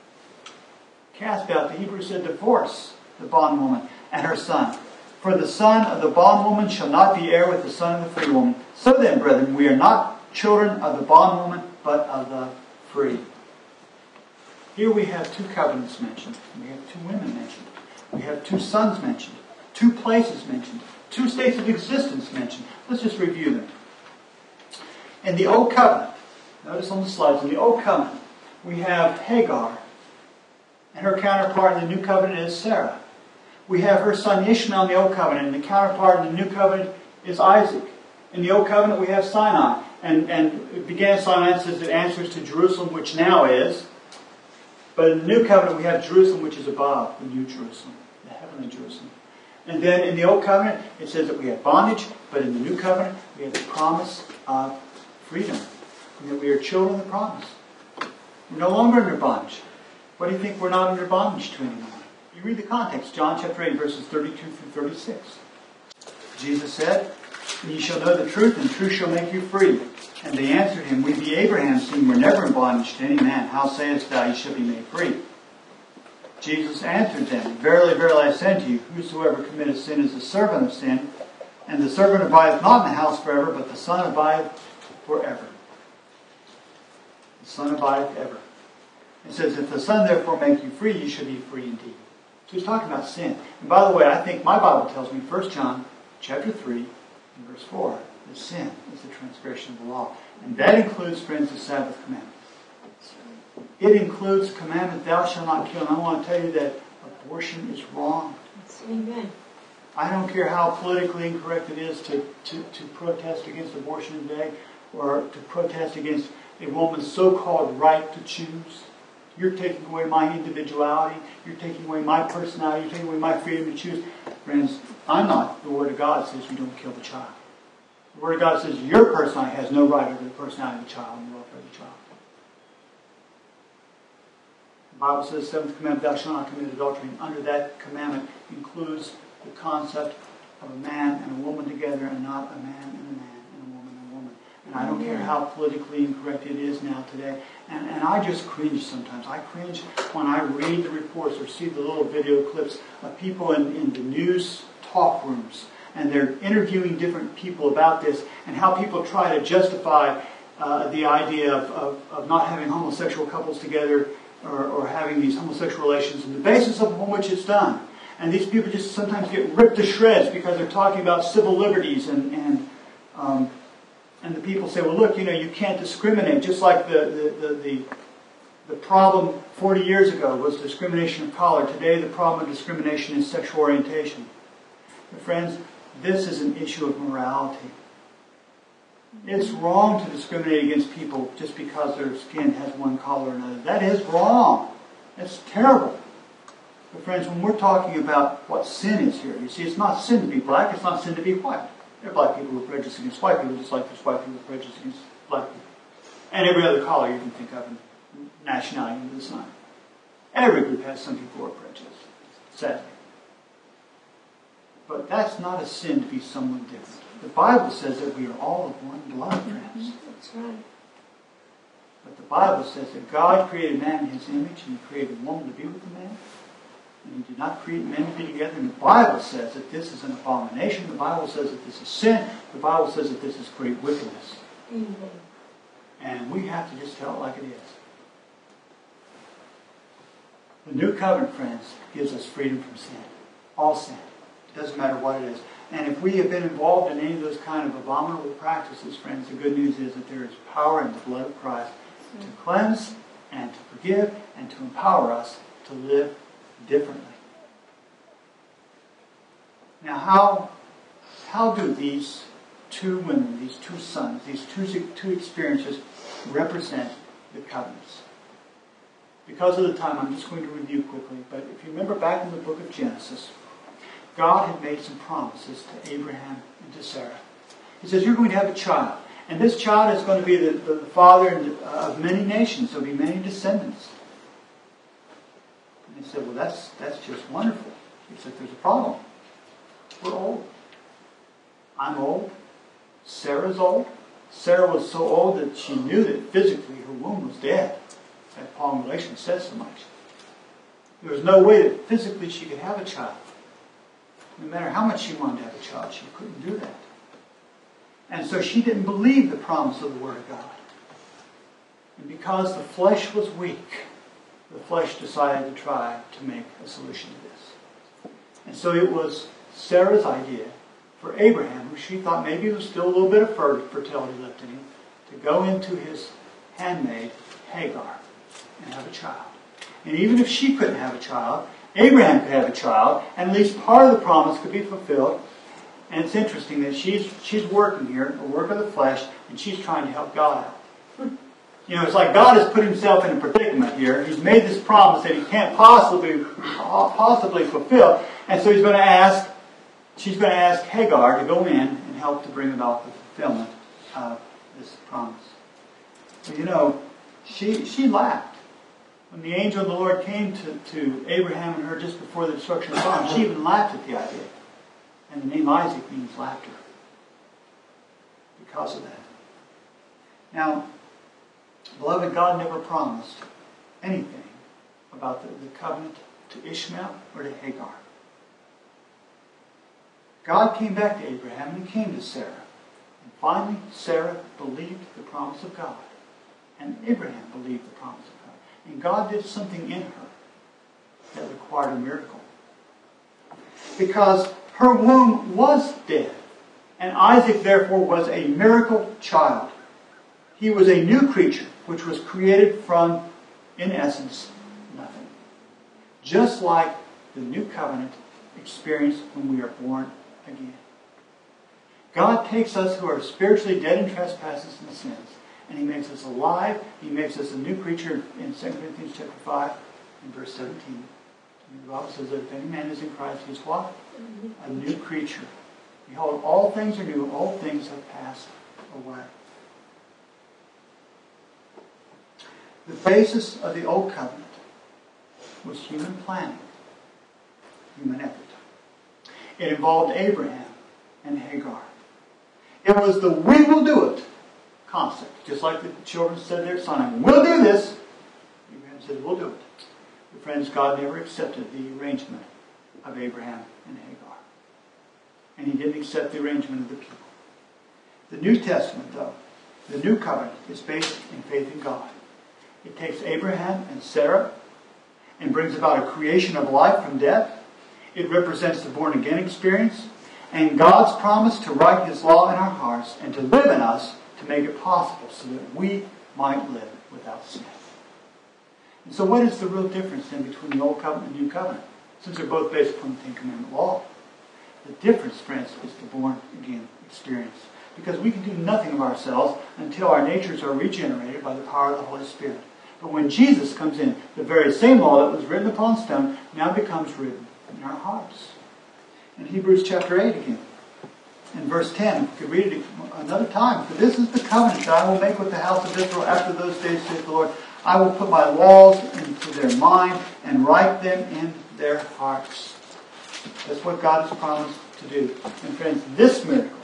the Hebrew said, divorce the bondwoman and her son. For the son of the bondwoman shall not be heir with the son of the free woman. So then, brethren, we are not children of the bondwoman, but of the free. Here we have two covenants mentioned. We have two women mentioned. We have two sons mentioned. Two places mentioned. Two states of existence mentioned. Let's just review them. In the Old Covenant, notice on the slides, in the Old Covenant, we have Hagar, and her counterpart in the New Covenant is Sarah. We have her son Ishmael in the Old Covenant, and the counterpart in the New Covenant is Isaac. In the Old Covenant we have Sinai, and it began Sinai, and says it answers to Jerusalem, which now is. But in the New Covenant we have Jerusalem, which is above, the New Jerusalem, the heavenly Jerusalem. And then in the Old Covenant it says that we have bondage, but in the New Covenant we have the promise of freedom, and that we are children of the promise. We're no longer under bondage. What do you think we're not under bondage to anymore? You read the context, John chapter 8, verses 32 through 36. Jesus said, and ye shall know the truth, and the truth shall make you free. And they answered him, we be Abraham's seed, were never in bondage to any man. How sayest thou, ye shall be made free? Jesus answered them, verily, verily, I say unto you, whosoever committeth sin is the servant of sin, and the servant abideth not in the house forever, but the Son abideth forever. The Son abideth ever. It says, if the Son therefore make you free, you shall be free indeed. So he's talking about sin. And by the way, I think my Bible tells me, 1 John chapter 3 and verse 4, that sin is the transgression of the law. And that includes, friends, the Sabbath commandment. It includes the commandment, thou shalt not kill. And I want to tell you that abortion is wrong. Amen. I don't care how politically incorrect it is to protest against abortion today, or to protest against a woman's so-called right to choose. You're taking away my individuality. You're taking away my personality. You're taking away my freedom to choose. Friends, I'm not. The Word of God says you don't kill the child. The Word of God says your personality has no right over the personality of the child and the welfare of the child. The Bible says, 7th commandment, thou shalt not commit adultery. And under that commandment includes the concept of a man and a woman together, and not a man and a man and a woman and a woman. And I don't care how politically incorrect it is now today. And I just cringe sometimes. I cringe when I read the reports or see the little video clips of people in the news talk rooms. And they're interviewing different people about this, and how people try to justify the idea of not having homosexual couples together, or having these homosexual relations, and the basis upon which it's done. And these people just sometimes get ripped to shreds because they're talking about civil liberties, and the people say, well, look, you can't discriminate. Just like the problem 40 years ago was discrimination of color. Today the problem of discrimination is sexual orientation. But friends, this is an issue of morality. It's wrong to discriminate against people just because their skin has one color or another. That is wrong. That's terrible. But friends, when we're talking about what sin is here, you see, it's not sin to be black, it's not sin to be white. There are black people who are prejudiced against white people, just like there's white people who are prejudiced against black people. And every other color you can think of in nationality under the sun. Every group has some people who are prejudiced, sadly. But that's not a sin to be someone different. The Bible says that we are all of one blood, friends. That's right. But the Bible says that God created man in His image, and He created woman to be with the man. And He did not create men to be together. And the Bible says that this is an abomination. The Bible says that this is sin. The Bible says that this is great wickedness. Amen. And we have to just tell it like it is. The new covenant, friends, gives us freedom from sin. All sin. It doesn't matter what it is. And if we have been involved in any of those kind of abominable practices, friends, the good news is that there is power in the blood of Christ to cleanse and to forgive and to empower us to live differently. Now, how do these two women, these two sons, these two experiences represent the covenants? Because of the time, I'm just going to review quickly. But if you remember back in the book of Genesis, God had made some promises to Abraham and to Sarah. He says, you're going to have a child. And this child is going to be the father of many nations. There will be many descendants. And he said, well, that's just wonderful. He said, there's a problem. We're old. I'm old. Sarah's old. Sarah was so old that she knew that physically her womb was dead. That Paul in Galatians says so much. There was no way that physically she could have a child. No matter how much she wanted to have a child, she couldn't do that. And so she didn't believe the promise of the Word of God. And because the flesh was weak, the flesh decided to try to make a solution to this. And so it was Sarah's idea for Abraham, who she thought maybe there was still a little bit of fertility left in him, to go into his handmaid, Hagar, and have a child. And even if she couldn't have a child, Abraham could have a child, and at least part of the promise could be fulfilled. And it's interesting that she's working here, a work of the flesh, and she's trying to help God out. You know, it's like God has put Himself in a predicament here. He's made this promise that He can't possibly fulfill, and so she's going to ask Hagar to go in and help to bring about the fulfillment of this promise. So, you know, she laughed. When the angel of the Lord came to Abraham and her just before the destruction of Sodom, she even laughed at the idea. And the name Isaac means laughter. Because of that. Now, beloved, God never promised anything about the covenant to Ishmael or to Hagar. God came back to Abraham and He came to Sarah. And finally, Sarah believed the promise of God. And Abraham believed the promise of God. And God did something in her that required a miracle. Because her womb was dead. And Isaac, therefore, was a miracle child. He was a new creature, which was created from, in essence, nothing. Just like the new covenant experience when we are born again. God takes us who are spiritually dead in trespasses and sins, and He makes us alive. He makes us a new creature in 2 Corinthians chapter 5 and verse 17. And the Bible says that if any man is in Christ, he is what? A new creature. Behold, all things are new, all things have passed away. The basis of the Old Covenant was human planning, human effort. It involved Abraham and Hagar. It was the we will do it concept. Just like the children said their son, we'll do this. Abraham said, we'll do it. But friends, God never accepted the arrangement of Abraham and Hagar. And He didn't accept the arrangement of the people. The New Testament, though, the New Covenant, is based in faith in God. It takes Abraham and Sarah and brings about a creation of life from death. It represents the born-again experience and God's promise to write His law in our hearts and to live in us to make it possible so that we might live without sin. And so what is the real difference then between the Old Covenant and the New Covenant? Since they're both based upon the Ten Commandment law. The difference, friends, is the born-again experience. Because we can do nothing of ourselves until our natures are regenerated by the power of the Holy Spirit. But when Jesus comes in, the very same law that was written upon stone now becomes written in our hearts. In Hebrews chapter 8 again, in verse 10, if you could read it another time. For this is the covenant that I will make with the house of Israel after those days, saith the Lord. I will put my laws into their mind and write them in their hearts. That's what God has promised to do. And friends, this miracle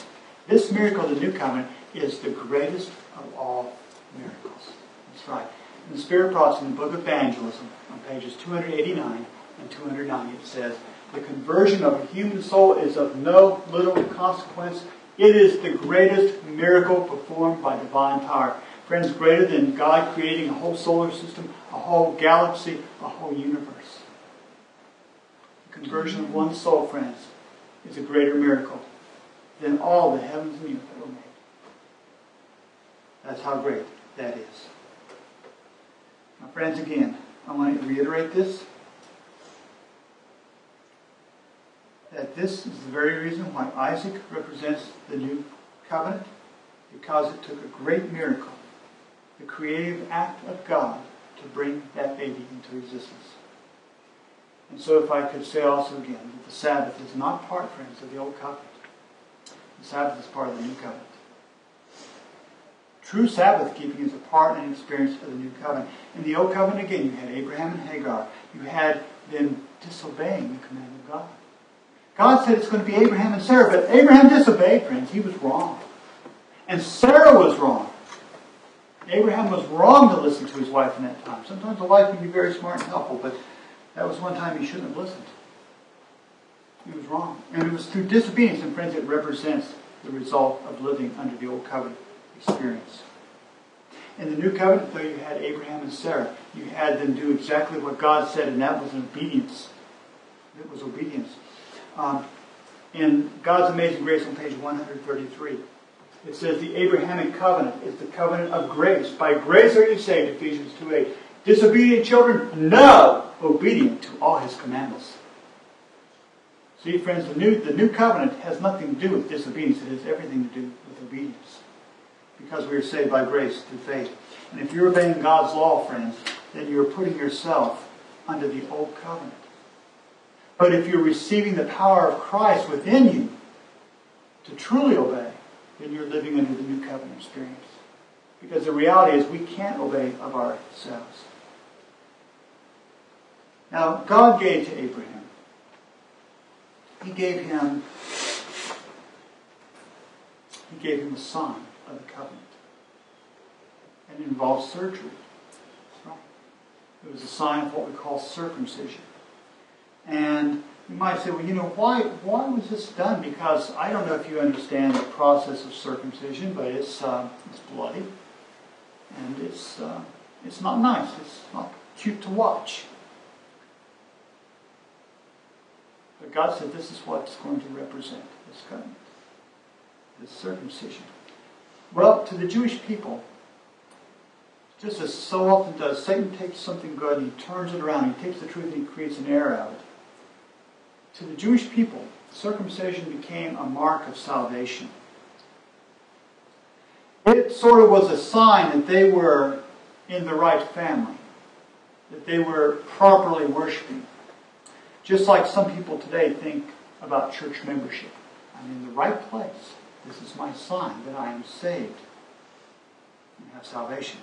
This miracle of the new covenant is the greatest of all miracles. That's right. In the Spirit Prophecy in the book of Evangelism, on pages 289 and 290, it says, the conversion of a human soul is of no little consequence. It is the greatest miracle performed by divine power. Friends, greater than God creating a whole solar system, a whole galaxy, a whole universe. The conversion of one soul, friends, is a greater miracle than all the heavens and the earth that were made. That's how great that is. Now, friends, again, I want to reiterate this. That this is the very reason why Isaac represents the new covenant, because it took a great miracle, the creative act of God, to bring that baby into existence. And so if I could say also again that the Sabbath is not part, friends, of the Old Covenant. The Sabbath is part of the New Covenant. True Sabbath keeping is a part and experience of the New Covenant. In the Old Covenant, again, you had Abraham and Hagar. You had them disobeying the command of God. God said it's going to be Abraham and Sarah, but Abraham disobeyed, friends. He was wrong. And Sarah was wrong. Abraham was wrong to listen to his wife in that time. Sometimes a wife can be very smart and helpful, but that was one time he shouldn't have listened. He was wrong. And it was through disobedience, and friends, it represents the result of living under the Old Covenant experience. In the New Covenant, though, you had Abraham and Sarah. You had them do exactly what God said, and that was obedience. It was obedience. In God's Amazing Grace on page 133, it says the Abrahamic covenant is the covenant of grace. By grace are you saved, Ephesians 2:8. Disobedient children? No! Obedient to all His commandments. See, friends, the new covenant has nothing to do with disobedience. It has everything to do with obedience. Because we are saved by grace through faith. And if you're obeying God's law, friends, then you're putting yourself under the old covenant. But if you're receiving the power of Christ within you to truly obey, then you're living under the new covenant experience. Because the reality is we can't obey of ourselves. Now, God gave to Abraham. He gave him a sign of the covenant. And it involves surgery. That's right. It was a sign of what we call circumcision. And you might say, well, why was this done? Because I don't know if you understand the process of circumcision, but it's bloody. And it's not nice. It's not cute to watch. But God said this is what it's going to represent, this covenant, this circumcision. Well, to the Jewish people, just as so often does, Satan takes something good and he turns it around. He takes the truth and he creates an error out of it. To the Jewish people, circumcision became a mark of salvation. It sort of was a sign that they were in the right family, that they were properly worshiping. Just like some people today think about church membership. I'm in the right place. This is my sign that I am saved and have salvation.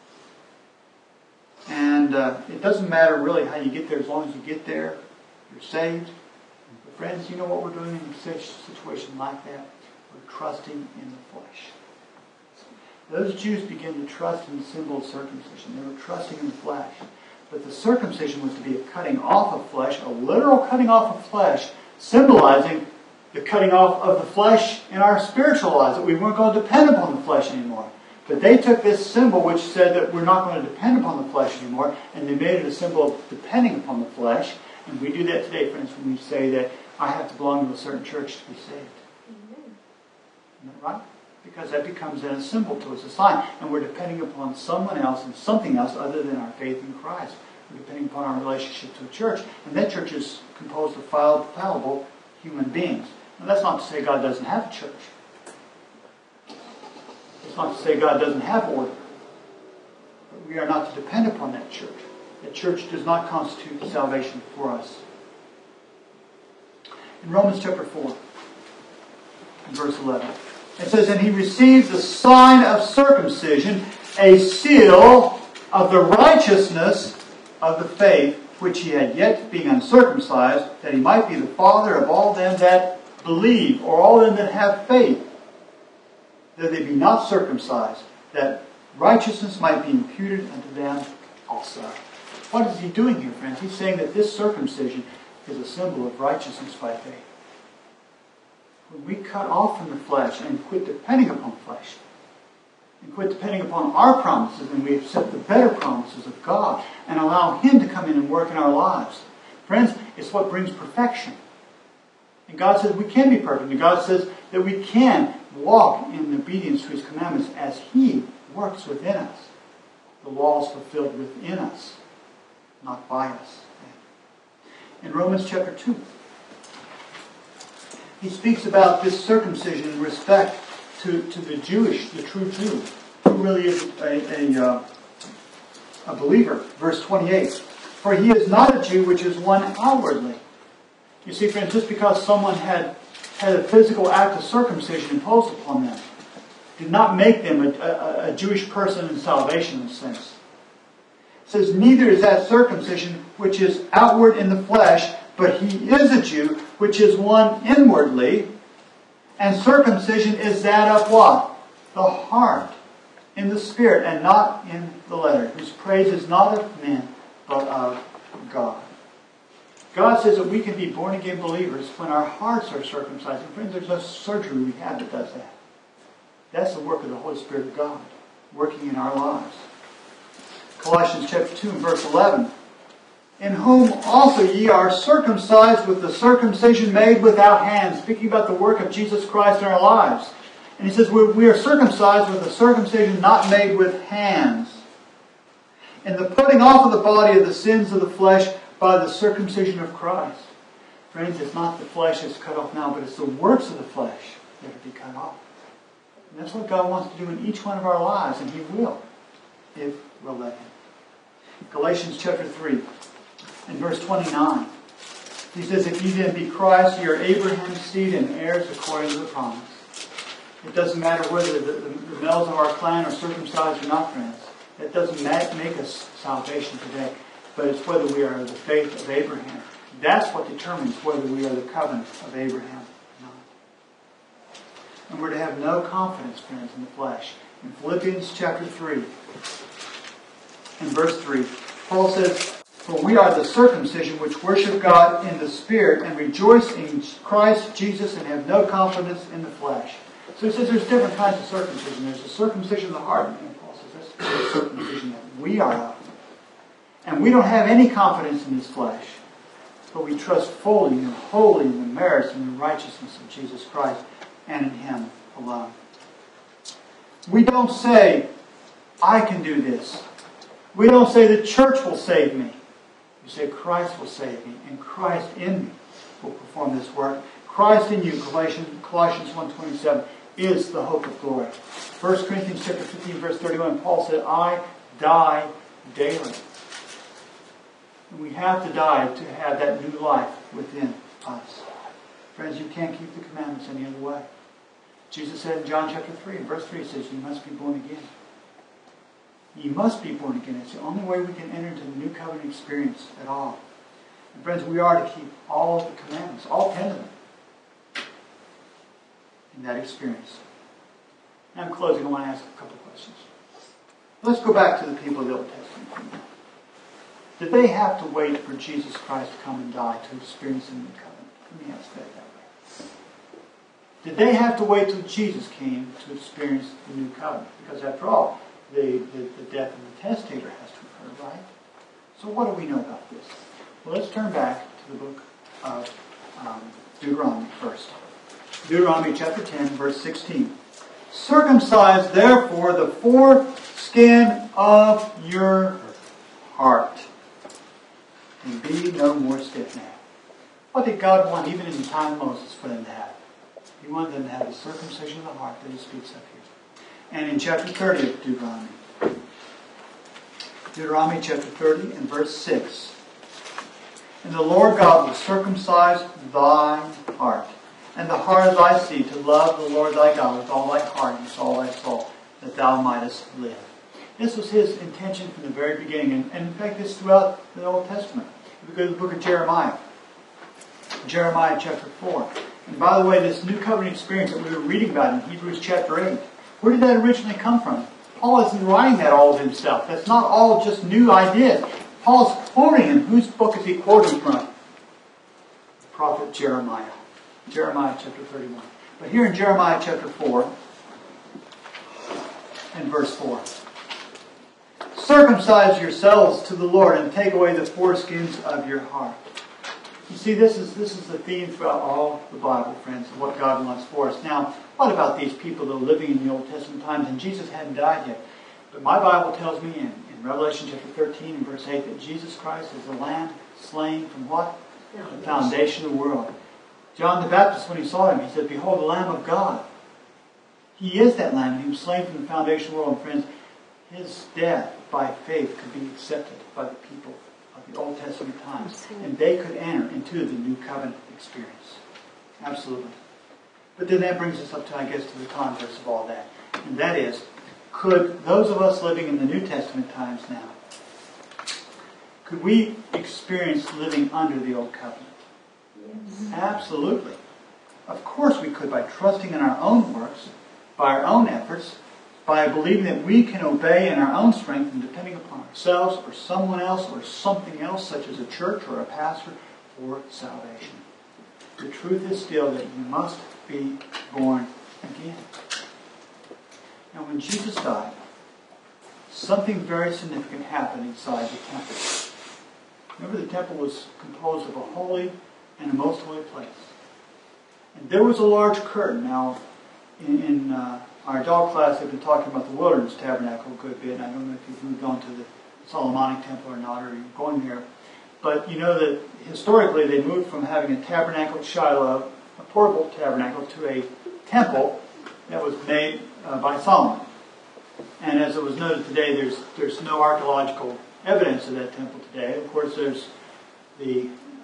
And it doesn't matter really how you get there, as long as you get there, you're saved. But friends, you know what we're doing in a situation like that? We're trusting in the flesh. Those Jews began to trust in the symbol of circumcision. They were trusting in the flesh. But the circumcision was to be a cutting off of flesh, a literal cutting off of flesh, symbolizing the cutting off of the flesh in our spiritual lives, that we weren't going to depend upon the flesh anymore. But they took this symbol which said that we're not going to depend upon the flesh anymore, and they made it a symbol of depending upon the flesh. And we do that today, friends, when we say that I have to belong to a certain church to be saved. Amen. Isn't that right? Because that becomes then a symbol to us, a sign. And we're depending upon someone else and something else other than our faith in Christ. We're depending upon our relationship to a church. And that church is composed of fallible human beings. Now, that's not to say God doesn't have a church. It's not to say God doesn't have order. But we are not to depend upon that church. That church does not constitute salvation for us. In Romans chapter 4, in verse 11, it says, and he receives the sign of circumcision, a seal of the righteousness of the faith, which he had yet being uncircumcised, that he might be the father of all them that believe, or all them that have faith though they be not circumcised, that righteousness might be imputed unto them also. What is he doing here, friends? He's saying that this circumcision is a symbol of righteousness by faith. When we cut off from the flesh and quit depending upon flesh, and quit depending upon our promises, and we accept the better promises of God, and allow Him to come in and work in our lives, friends, it's what brings perfection. And God says we can be perfect. And God says that we can walk in obedience to His commandments as He works within us. The law is fulfilled within us, not by us. In Romans chapter 2, he speaks about this circumcision in respect to the Jewish, the true Jew, who really is a believer. Verse 28, for he is not a Jew which is one outwardly. You see, friends, just because someone had a physical act of circumcision imposed upon them did not make them a Jewish person in salvation in a sense. It says, neither is that circumcision which is outward in the flesh, but he is a Jew which is one inwardly. And circumcision is that of what? The heart, in the spirit, and not in the letter, whose praise is not of men, but of God. God says that we can be born-again believers when our hearts are circumcised. And friends, there's no surgery we have that does that. That's the work of the Holy Spirit of God, working in our lives. Colossians chapter 2 and verse 11. In whom also ye are circumcised with the circumcision made without hands. Speaking about the work of Jesus Christ in our lives. And he says we are circumcised with a circumcision not made with hands. In the putting off of the body of the sins of the flesh by the circumcision of Christ. Friends, it's not the flesh that's cut off now, but it's the works of the flesh that are to be cut off. And that's what God wants to do in each one of our lives, and He will, if we'll let Him. Galatians chapter 3, and verse 29. He says, if ye then be Christ, ye are Abraham's seed and heirs according to the promise. It doesn't matter whether the males of our clan are circumcised or not, friends. It doesn't make us salvation today. But it's whether we are of the faith of Abraham. That's what determines whether we are the covenant of Abraham or not. And we're to have no confidence, friends, in the flesh. In Philippians chapter 3, in verse 3, Paul says, for we are the circumcision which worship God in the Spirit and rejoice in Christ Jesus and have no confidence in the flesh. So he says there's different kinds of circumcision. There's the circumcision of the heart. And Paul says that's the circumcision that we are of. And we don't have any confidence in this flesh. But we trust fully and wholly in the merits and the righteousness of Jesus Christ and in Him alone. We don't say, I can do this. We don't say the church will save me. We say Christ will save me, and Christ in me will perform this work. Christ in you, Colossians 1:27, is the hope of glory. 1 Corinthians chapter 15, verse 31, Paul said, I die daily. And we have to die to have that new life within us. Friends, you can't keep the commandments any other way. Jesus said in John chapter 3, verse 3, it says, you must be born again. You must be born again. It's the only way we can enter into the new covenant experience at all. And friends, we are to keep all of the commandments, all 10 of them, in that experience. Now in closing, I want to ask a couple of questions. Let's go back to the people of the Old Testament. Did they have to wait for Jesus Christ to come and die to experience the new covenant? Let me ask that way. Did they have to wait till Jesus came to experience the new covenant? Because after all, the death of the testator has to occur, right? So what do we know about this? Well, let's turn back to the book of Deuteronomy first. Deuteronomy chapter 10, verse 16. Circumcise therefore the foreskin of your heart, and be no more stiff-necked. What did God want, even in the time of Moses, for them to have? He wanted them to have the circumcision of the heart that He speaks of here. And in chapter 30 of Deuteronomy, Deuteronomy chapter 30 and verse 6, and the Lord God will circumcise thine heart, and the heart of thy seed, to love the Lord thy God with all thy heart and with all thy soul, that thou mightest live. This was His intention from the very beginning. And in fact, it's throughout the Old Testament. If we go to the book of Jeremiah. Jeremiah chapter 4. And by the way, this new covenant experience that we were reading about in Hebrews chapter 8, Where did that originally come from? Paul isn't writing that all of himself. That's not all just new ideas. Paul's quoting him. Whose book is he quoting from? The prophet Jeremiah. Jeremiah chapter 31. But here in Jeremiah chapter 4 and verse 4. Circumcise yourselves to the Lord and take away the foreskins of your heart. You see, this is the theme throughout all the Bible, friends, of what God wants for us. Now, what about these people that were living in the Old Testament times and Jesus hadn't died yet? But my Bible tells me in Revelation chapter 13 and verse 8 that Jesus Christ is the Lamb slain from what? The foundation of the world. John the Baptist, when he saw him, he said, "Behold, the Lamb of God." He is that Lamb, and he was slain from the foundation of the world. And friends, his death by faith could be accepted by the people of the Old Testament times. And they could enter into the New Covenant experience. Absolutely. But then that brings us up to, I guess, to the converse of all that. And that is, could those of us living in the New Testament times now, could we experience living under the Old Covenant? Yes. Absolutely. Of course we could, by trusting in our own works, by our own efforts, by believing that we can obey in our own strength and depending upon ourselves or someone else or something else, such as a church or a pastor, for salvation. The truth is still that you must be born again. Now, when Jesus died, something very significant happened inside the temple. Remember, the temple was composed of a holy and a most holy place. And there was a large curtain. Now, in our adult class, they've been talking about the Wilderness Tabernacle a good bit. And I don't know if you've moved on to the Solomonic Temple or not, or you're going there. But you know that historically they moved from having a tabernacle at Shiloh, a portable tabernacle, to a temple that was made by Solomon. And as it was noted today, there's no archaeological evidence of that temple today. Of course, there's the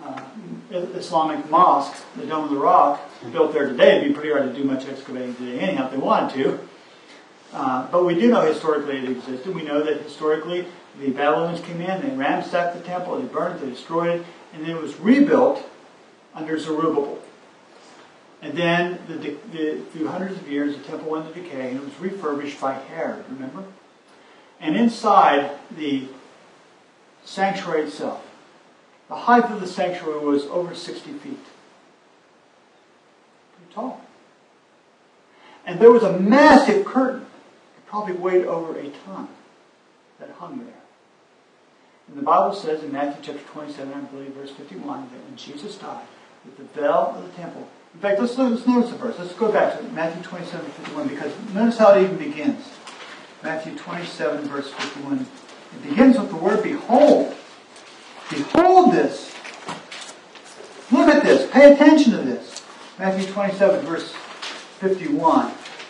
Islamic mosque, the Dome of the Rock, built there today. It'd be pretty hard to do much excavating today anyhow if they wanted to. But we do know historically it existed. We know that historically the Babylonians came in, they ransacked the temple, they burned it, they destroyed it, and then it was rebuilt under Zerubbabel. And then through hundreds of years, the temple went into decay, and it was refurbished by Herod, remember? And inside the sanctuary itself, the height of the sanctuary was over 60 feet. Pretty tall. And there was a massive curtain. It probably weighed over a ton that hung there. And the Bible says in Matthew chapter 27, I believe, verse 51, that when Jesus died, that the bell of the temple... In fact, let's notice the verse. Let's go back to Matthew 27, 51, because notice how it even begins. Matthew 27, verse 51. It begins with the word, "Behold." Behold this. Look at this. Pay attention to this. Matthew 27, verse 51.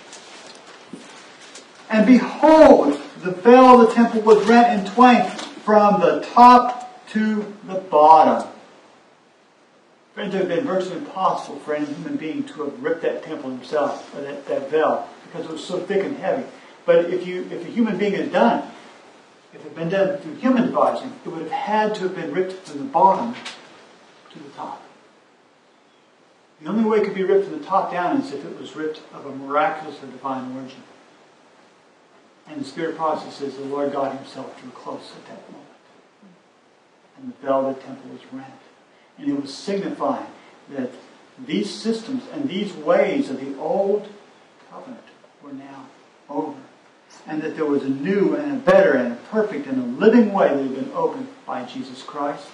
"And behold, the veil of the temple was rent in twain from the top to the bottom." Friends, it would have been virtually impossible for any human being to have ripped that temple himself, or that veil, because it was so thick and heavy. But if a human being had done it, if it had been done through human devising, it would have had to have been ripped from the bottom to the top. The only way it could be ripped from the top down is if it was ripped of a miraculous or divine origin. And the Spirit prophecy says the Lord God Himself drew close at that moment. And the veil of the temple was rent. And it was signifying that these systems and these ways of the old covenant were now over. And that there was a new and a better and a perfect and a living way that had been opened by Jesus Christ.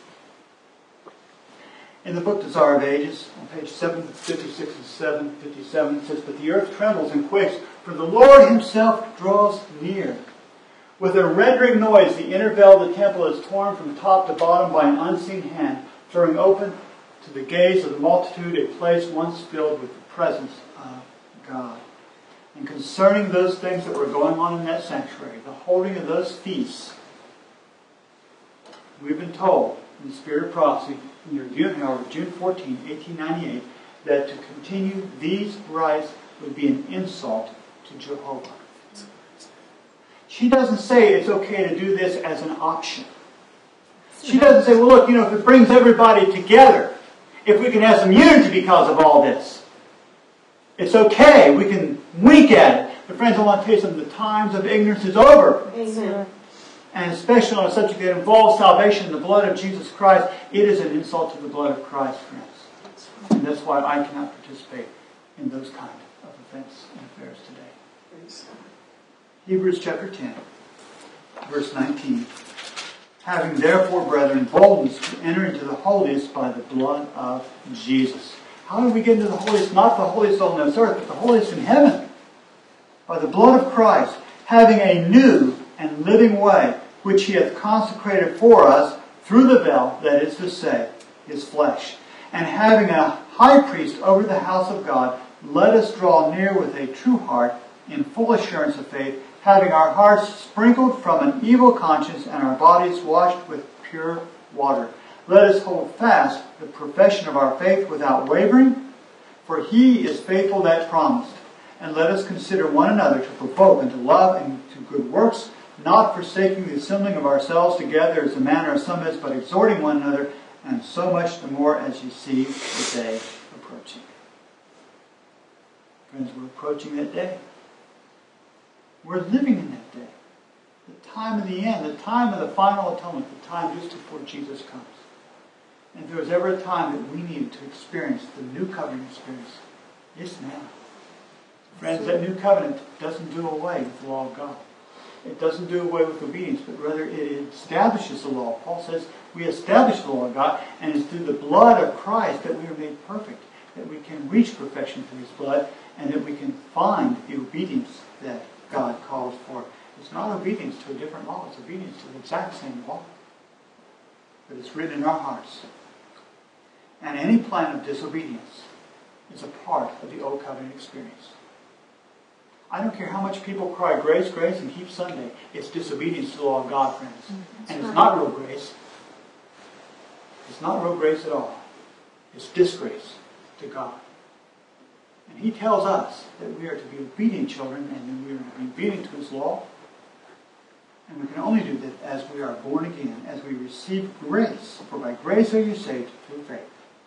In the book Desire of Ages, on page 756 and 757, it says, "But the earth trembles and quakes, for the Lord Himself draws near. With a rending noise, the inner veil of the temple is torn from top to bottom by an unseen hand, throwing open to the gaze of the multitude a place once filled with the presence of God." And concerning those things that were going on in that sanctuary, the holding of those feasts, we've been told in the Spirit of Prophecy, in the review, however, June 14, 1898, that to continue these rites would be an insult to Jehovah. She doesn't say it's okay to do this as an option. She doesn't say, well, look, if it brings everybody together, if we can have some unity because of all this, it's okay, we can wink at it. But friends, I want to tell you something. The times of ignorance is over. Amen. And especially on a subject that involves salvation, the blood of Jesus Christ, it is an insult to the blood of Christ, friends. And that's why I cannot participate in those kind of events and affairs today. Hebrews chapter 10, verse 19. Having therefore, brethren, boldness to enter into the holiest by the blood of Jesus. How do we get into the holiest? Not the holiest on this earth, but the holiest in heaven. By the blood of Christ, having a new and living way, which He hath consecrated for us through the veil, that is to say, His flesh. And having a high priest over the house of God, let us draw near with a true heart, in full assurance of faith, having our hearts sprinkled from an evil conscience and our bodies washed with pure water. Let us hold fast the profession of our faith without wavering, for He is faithful that promised. And let us consider one another to provoke unto love and to good works, not forsaking the assembling of ourselves together as the manner of some is, but exhorting one another, and so much the more as you see the day approaching. Friends, we're approaching that day. We're living in that day. The time of the end, the time of the final atonement, the time just before Jesus comes. And if there was ever a time that we needed to experience the new covenant experience, it's now. Friends, that new covenant doesn't do away with the law of God. It doesn't do away with obedience, but rather it establishes the law. Paul says we establish the law of God, and it's through the blood of Christ that we are made perfect, that we can reach perfection through His blood, and that we can find the obedience that God calls for. It's not obedience to a different law, it's obedience to the exact same law. But it's written in our hearts. And any plan of disobedience is a part of the Old Covenant experience. I don't care how much people cry grace, grace, and keep Sunday. It's disobedience to the law of God, friends. And it's not real grace. It's not real grace at all. It's disgrace to God. And He tells us that we are to be obedient children, and that we are to be obedient to His law. And we can only do that as we are born again, as we receive grace. For by grace are you saved through faith.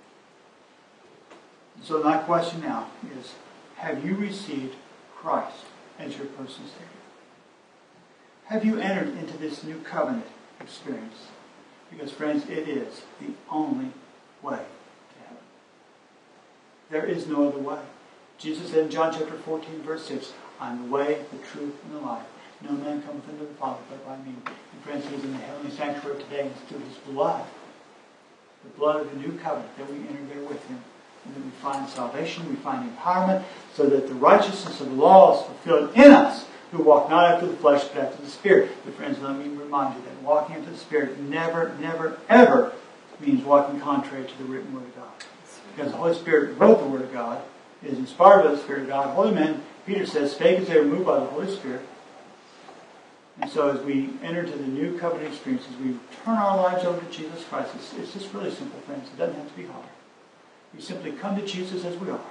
So my question now is, have you received Christ as your personal Savior? Have you entered into this new covenant experience? Because, friends, it is the only way to heaven. There is no other way. Jesus said in John chapter 14, verse 6, I am the way, the truth, and the life. No man cometh unto the Father but by me. And friends, He's in the heavenly sanctuary today, and it's through His blood, the blood of the new covenant, that we enter there with Him. And then we find salvation, we find empowerment, so that the righteousness of the law is fulfilled in us, who walk not after the flesh, but after the Spirit. But friends, let me remind you that walking after the Spirit never, never, ever means walking contrary to the written Word of God. Because the Holy Spirit wrote the Word of God, is inspired by the Spirit of God. Holy men, Peter says, spake as they were moved by the Holy Spirit. And so as we enter into the new covenant experience, as we turn our lives over to Jesus Christ, it's just really simple, friends. It doesn't have to be hard. We simply come to Jesus as we are.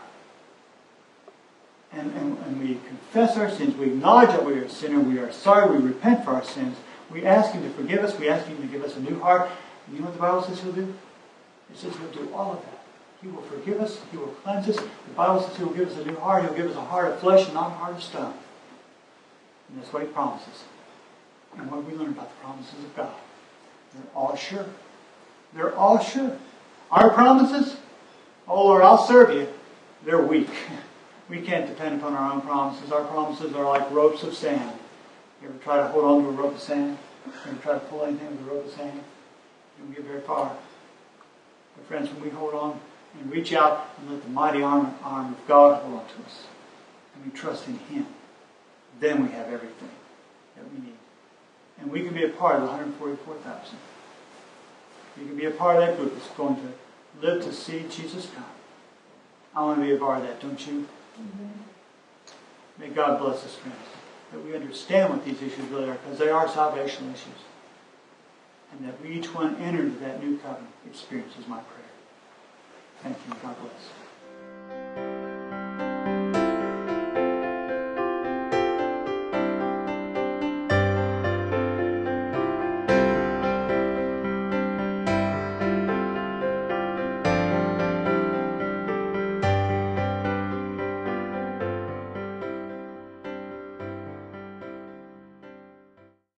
And we confess our sins. We acknowledge that we are a sinner. We are sorry. We repent for our sins. We ask Him to forgive us. We ask Him to give us a new heart. And you know what the Bible says He'll do? It says He'll do all of that. He will forgive us. He will cleanse us. The Bible says He will give us a new heart. He'll give us a heart of flesh and not a heart of stone. And that's what He promises. And what we learn about the promises of God, they're all sure. They're all sure. Our promises, oh Lord, I'll serve you, they're weak. We can't depend upon our own promises. Our promises are like ropes of sand. You ever try to hold on to a rope of sand? You ever try to pull anything with a rope of sand? You don't get very far. But friends, when we hold on and reach out and let the mighty arm of God hold on to us, and we trust in Him, then we have everything that we need. And we can be a part of the 144,000. We can be a part of that group that's going to live to see Jesus come. I want to be a part of that, don't you? Mm-hmm. May God bless us, friends, that we understand what these issues really are, because they are salvational issues. And that we each one enter into that new covenant experience is my prayer. Thank you. God bless.